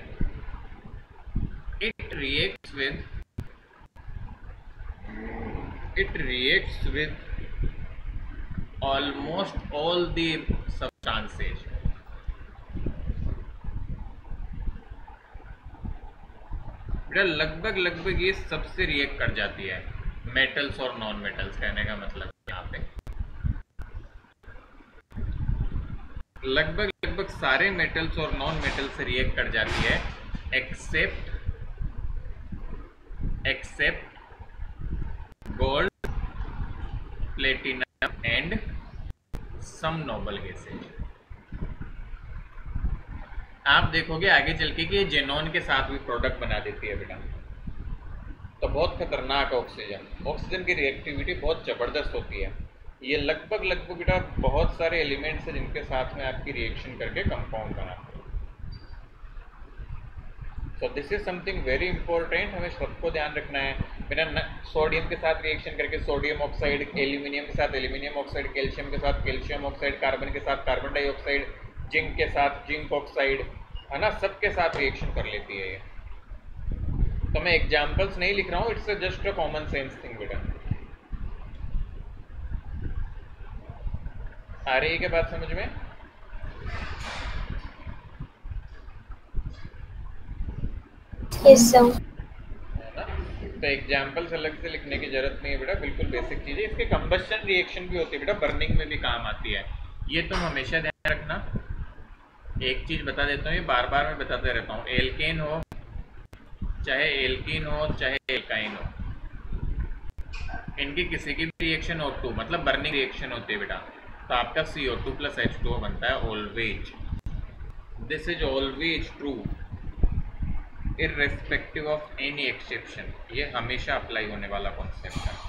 it reacts with it reacts with almost all the substances. बेटा लगभग लगभग ये सबसे रिएक्ट कर जाती है, मेटल्स और नॉन मेटल्स, कहने का मतलब यहाँ पे लगभग लगभग सारे मेटल्स और नॉन मेटल्स से रिएक्ट कर जाती है, except except gold, platinum and some noble gases. आप देखोगे आगे चल के कि ये जेनॉन के साथ भी प्रोडक्ट बना देती है बेटा, तो बहुत खतरनाक है ऑक्सीजन। ऑक्सीजन की रिएक्टिविटी बहुत ज़बरदस्त होती है। ये लगभग लगभग बेटा बहुत सारे एलिमेंट्स हैं जिनके साथ में आपकी रिएक्शन करके कंपाउंड बनाते हैं। So this is something very important, हमें सबको ध्यान रखना है बेटा। सोडियम के साथ रिएक्शन करके सोडियम ऑक्साइड, एल्यूमिनियम के साथ एल्यूमिनियम ऑक्साइड, कैल्शियम के साथ कैल्शियम ऑक्साइड, कार्बन के साथ कार्बन डाइऑक्साइड, जिंक के साथ जिंक ऑक्साइड, है ना, सबके साथ रिएक्शन कर लेती है ये। तो मैं एग्जाम्पल्स नहीं लिख रहा हूँ, it's just a common sense thing बेटा। आ रही है क्या बात समझ में? Yes sir. है ना, तो एग्जाम्पल्स अलग से लिखने की जरूरत नहीं है बेटा, बिल्कुल बेसिक चीज़ है। इसके कंबस्शन रिएक्शन भी होती है बेटा, बर्निंग में भी काम आती है, ये तुम हमेशा ध्यान रखना। एक चीज़ बता देता हूँ, ये बार बार मैं बताते रहता हूँ, एल्केन हो चाहे एल्कीन हो चाहे एल्काइन हो, इनकी किसी की भी रिएक्शन ओ टू मतलब बर्निंग रिएक्शन होती है बेटा, तो आपका C O two plus H two O बनता है always. This is always true irrespective of any exception, ये हमेशा अप्लाई होने वाला कॉन्सेप्ट है।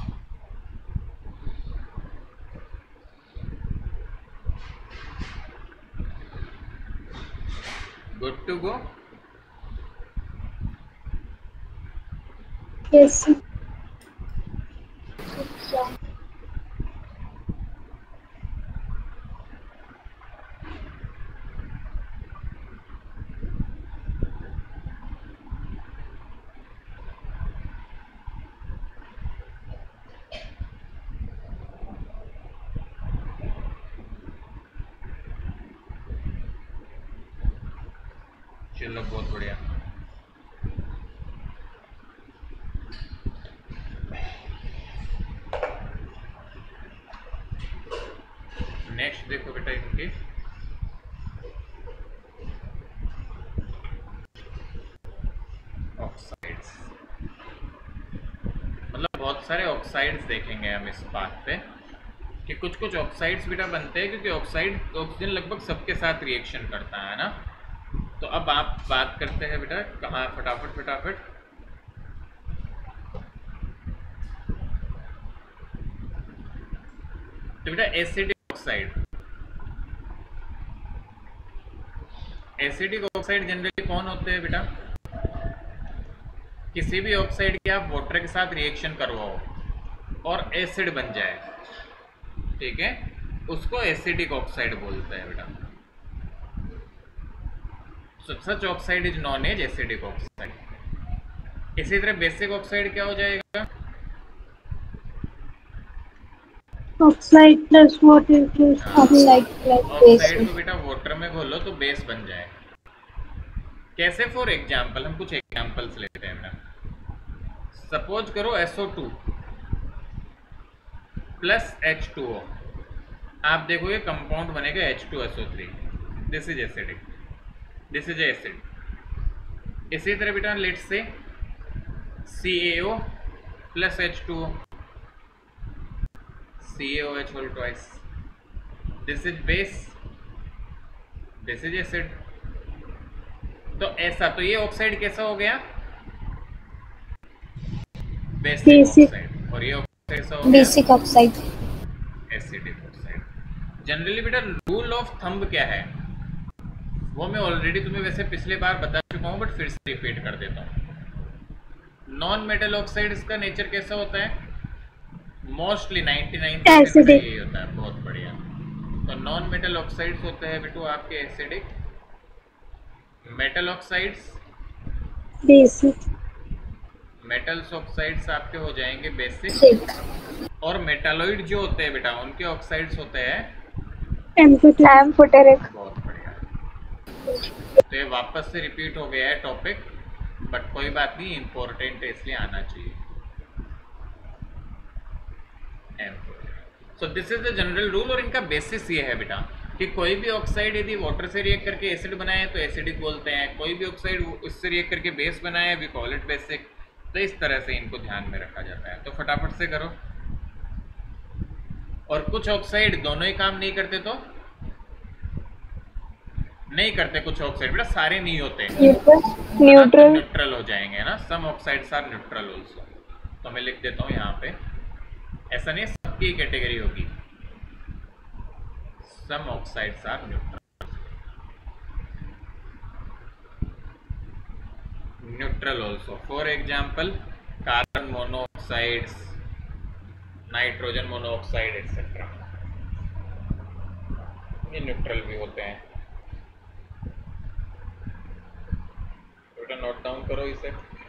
Good to go? Yes, sir. चलो बहुत बढ़िया। नेक्स्ट देखो बेटा इनके ऑक्साइड्स, मतलब बहुत सारे ऑक्साइड्स देखेंगे हम इस बात पे कि कुछ कुछ ऑक्साइड्स बेटा बनते हैं क्योंकि ऑक्साइड ऑक्सीजन लगभग सबके साथ रिएक्शन करता है ना। तो अब आप बात करते हैं बेटा कहाँ, फटाफट फटाफट तो बेटा acidic oxide, acidic oxide generally कौन होते हैं बेटा? किसी भी ऑक्साइड की आप वाटर के साथ रिएक्शन करवाओ और एसिड बन जाए, ठीक है, उसको एसिडिक ऑक्साइड बोलते हैं बेटा। Such oxide is known as acidic oxide. इसी तरह बेसिक ऑक्साइड क्या हो जाएगा? Oxide plus water plus oxide plus oxide base. को बेटा वाटर में घोलो तो बेस बन जाए। कैसे? फॉर एग्जाम्पल, हम कुछ एग्जाम्पल्स लेते हैं बेटा। सपोज करो S O two plus H two O, आप देखोगे कंपाउंड बनेगा H two S O three. This is acidic, this is acid. इसी तरह बेटा let say C A O plus H two O, C A O H whole twice, this is base, this is acid. तो ऐसा, तो ये ऑक्साइड कैसा हो गया? Basic Basic. ऑक्साइड। और ये ऑक्साइड कैसा हो गया? Basic oxide. Acidic oxide. Generally बेटा रूल ऑफ थंब क्या है वो मैं ऑलरेडी तुम्हें वैसे पिछले बार बता चुका हूँ, बट फिर से रिपीट कर देता हूँ। नॉन मेटल ऑक्साइड्स का नेचर कैसा होता है? Mostly ninety nine percent Acidic. यही होता है। बहुत बढ़िया। तो नॉन मेटल ऑक्साइड्स होते हैं बेटू आपके acidic, metal oxides basic. Metals oxides आपके हो जाएंगे बेसिक, बेसिक। और मेटालॉइड जो होते हैं बेटा उनके ऑक्साइड्स होते हैं एम्फोटेरिक। बहुत बढ़िया। तो ये वापस से रिपीट हो गया है टॉपिक, बट कोई बात नहीं, इंपॉर्टेंट है इसलिए आना चाहिए। So this is the general rule, और इनका बेसिस ये है बेटा कि कोई भी ऑक्साइड यदि वाटर से रिएक्ट करके एसिड बनाए तो एसिडिक बोलते हैं, कोई भी ऑक्साइड उससे रिएक्ट करके बेस बनाए वी कॉल इट बेसिक। तो इस तरह से इनको ध्यान में रखा जाता है। तो फटाफट से करो। और कुछ ऑक्साइड दोनों ही काम नहीं करते तो नहीं करते, कुछ ऑक्साइड बेटा सारे नहीं होते, न्यूट्रल। न्यूट्रल हो जाएंगे ना। Some oxides are neutral also. तो मैं लिख देता हूँ यहाँ पे, ऐसा नहीं सबकी कैटेगरी होगी, some oxides are neutral neutral also. For example carbon monoxides, nitrogen monoxide etcetera, ये न्यूट्रल भी होते हैं। बेटा नोट डाउन करो इसे।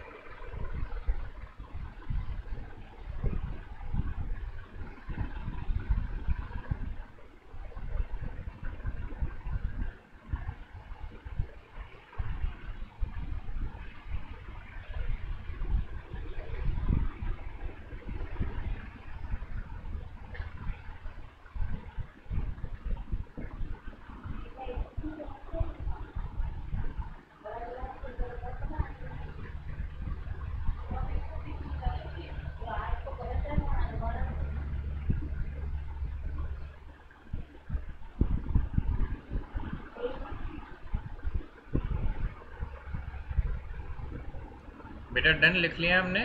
बेटा डन लिख लिया हमने।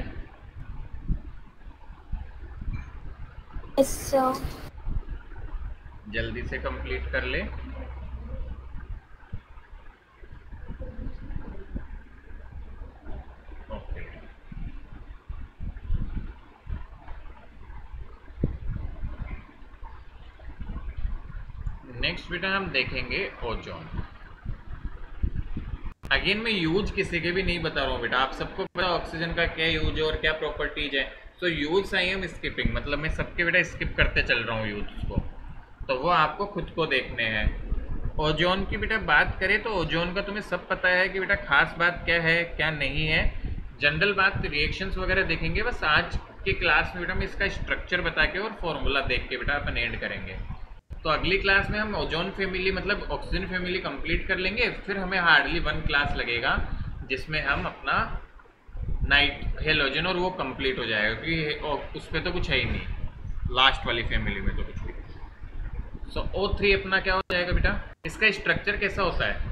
Yes sir. जल्दी से कंप्लीट कर ले। ओके, नेक्स्ट बेटा हम देखेंगे ओजोन। अगेन मैं यूज किसी के भी नहीं बता रहा हूँ बेटा, आप सबको पता ऑक्सीजन का क्या यूज है और क्या प्रॉपर्टीज है। So use I am skipping, मतलब मैं सबके बेटा स्किप करते चल रहा हूँ यूज को, तो वो आपको खुद को देखने हैं। ओजोन की बेटा बात करें तो ओजोन का तुम्हें सब पता है कि बेटा खास बात क्या है क्या नहीं है। जनरल बात रिएक्शंस वगैरह देखेंगे, बस आज के क्लास में बेटा मैं इसका स्ट्रक्चर बता के और फॉर्मूला देख के बेटा अपन एंड करेंगे। तो अगली क्लास में हम ओजोन फैमिली मतलब ऑक्सीजन फैमिली कंप्लीट कर लेंगे, फिर हमें हार्डली वन क्लास लगेगा जिसमें हम अपना नाइट हेलोजन और वो कंप्लीट हो जाएगा, क्योंकि उस पर तो कुछ है ही नहीं लास्ट वाली फैमिली में तो कुछ भी। सो ओ थ्री अपना क्या हो जाएगा बेटा, इसका स्ट्रक्चर कैसा होता है,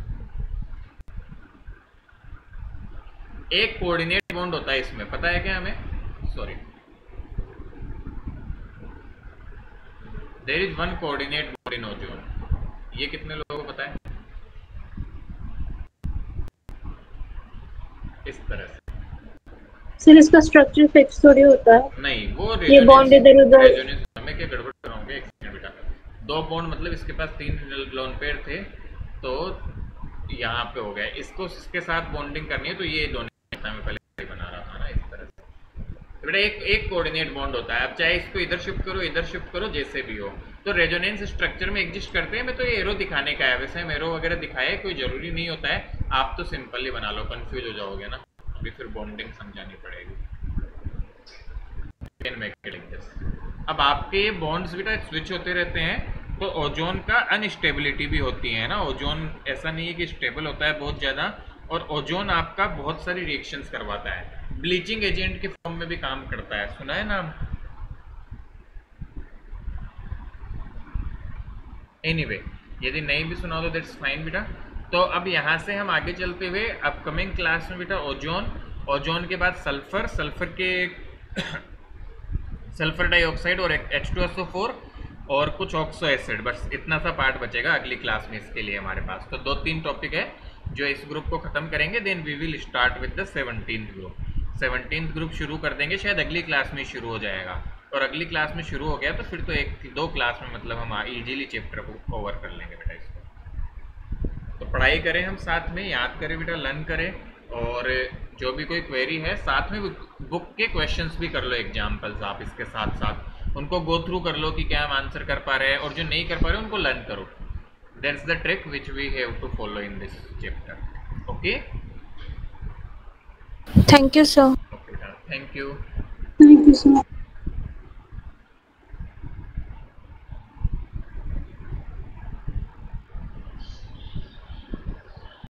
एक कोऑर्डिनेट बॉन्ड होता है इसमें, पता है क्या हमें? Sorry, there is one coordinate bond in ozone. ये कितने लोगों को पता है? सर इसका स्ट्रक्चर फिक्स थोड़ी होता है। नहीं वो ये बॉन्ड इधर उधर रेजोनेंस हमें क्या गड़बड़ कराओगे, एक सेकंड बेटा। दो बॉन्ड मतलब इसके पास तीन लोन पेयर थे तो यहाँ पे हो गया, इसको इसके साथ बॉन्डिंग करनी है तो ये दोनों मैं पहले बना रहा था ना इस तरह से। तो बेटा एक एक कोऑर्डिनेट बॉन्ड होता है, अब चाहे इसको इधर शिफ्ट करो इधर शिफ्ट करो जैसे भी हो, तो रेजोनेंस स्ट्रक्चर में एग्जिस्ट करते हैं। मैं तो ये एरो दिखाने का है, वैसे हम एरो वगैरह दिखाए कोई जरूरी नहीं होता है, आप तो सिंपली बना लो, कंफ्यूज हो जाओगे ना, अभी फिर बॉन्डिंग समझानी पड़ेगी। अब आपके ये बॉन्ड्स बेटा स्विच होते रहते हैं तो ओजोन का अनस्टेबिलिटी भी होती है ना, ओजोन ऐसा नहीं है कि स्टेबल होता है बहुत ज़्यादा, और ओजोन आपका बहुत सारी रिएक्शंस करवाता है, ब्लीचिंग एजेंट के फॉर्म में भी काम करता है, सुना है नाम? एनीवे anyway, यदि नहीं भी सुना हो तो दैट्स फाइन बेटा। तो अब यहाँ से हम आगे चलते हुए अपकमिंग क्लास में बेटा ओजोन, ओजोन के बाद सल्फर, सल्फर के सल्फर डाइऑक्साइड और H two S O four और कुछ ऑक्सो एसिड, बस इतना सा पार्ट बचेगा अगली क्लास में इसके लिए हमारे पास। तो दो तीन टॉपिक है जो इस ग्रुप को खत्म करेंगे, then we will start with the seventeenth group. Seventeenth group शुरू कर देंगे, शायद अगली क्लास में शुरू हो जाएगा, और अगली क्लास में शुरू हो गया तो फिर तो एक दो क्लास में मतलब हम इजीली चैप्टर को कवर कर लेंगे बेटा इसको। तो पढ़ाई करें हम साथ में, याद करें बेटा, लर्न करें, और जो भी कोई क्वेरी है साथ में बुक के क्वेश्चंस भी कर लो, एग्जाम्पल्स आप इसके साथ साथ उनको गो थ्रू कर लो कि क्या हम आंसर कर पा रहे हैं, और जो नहीं कर पा रहे उनको लर्न करो। That's the trick which we have to follow in this chapter. Okay, thank you sir. Okay, thank you. Thank you sir.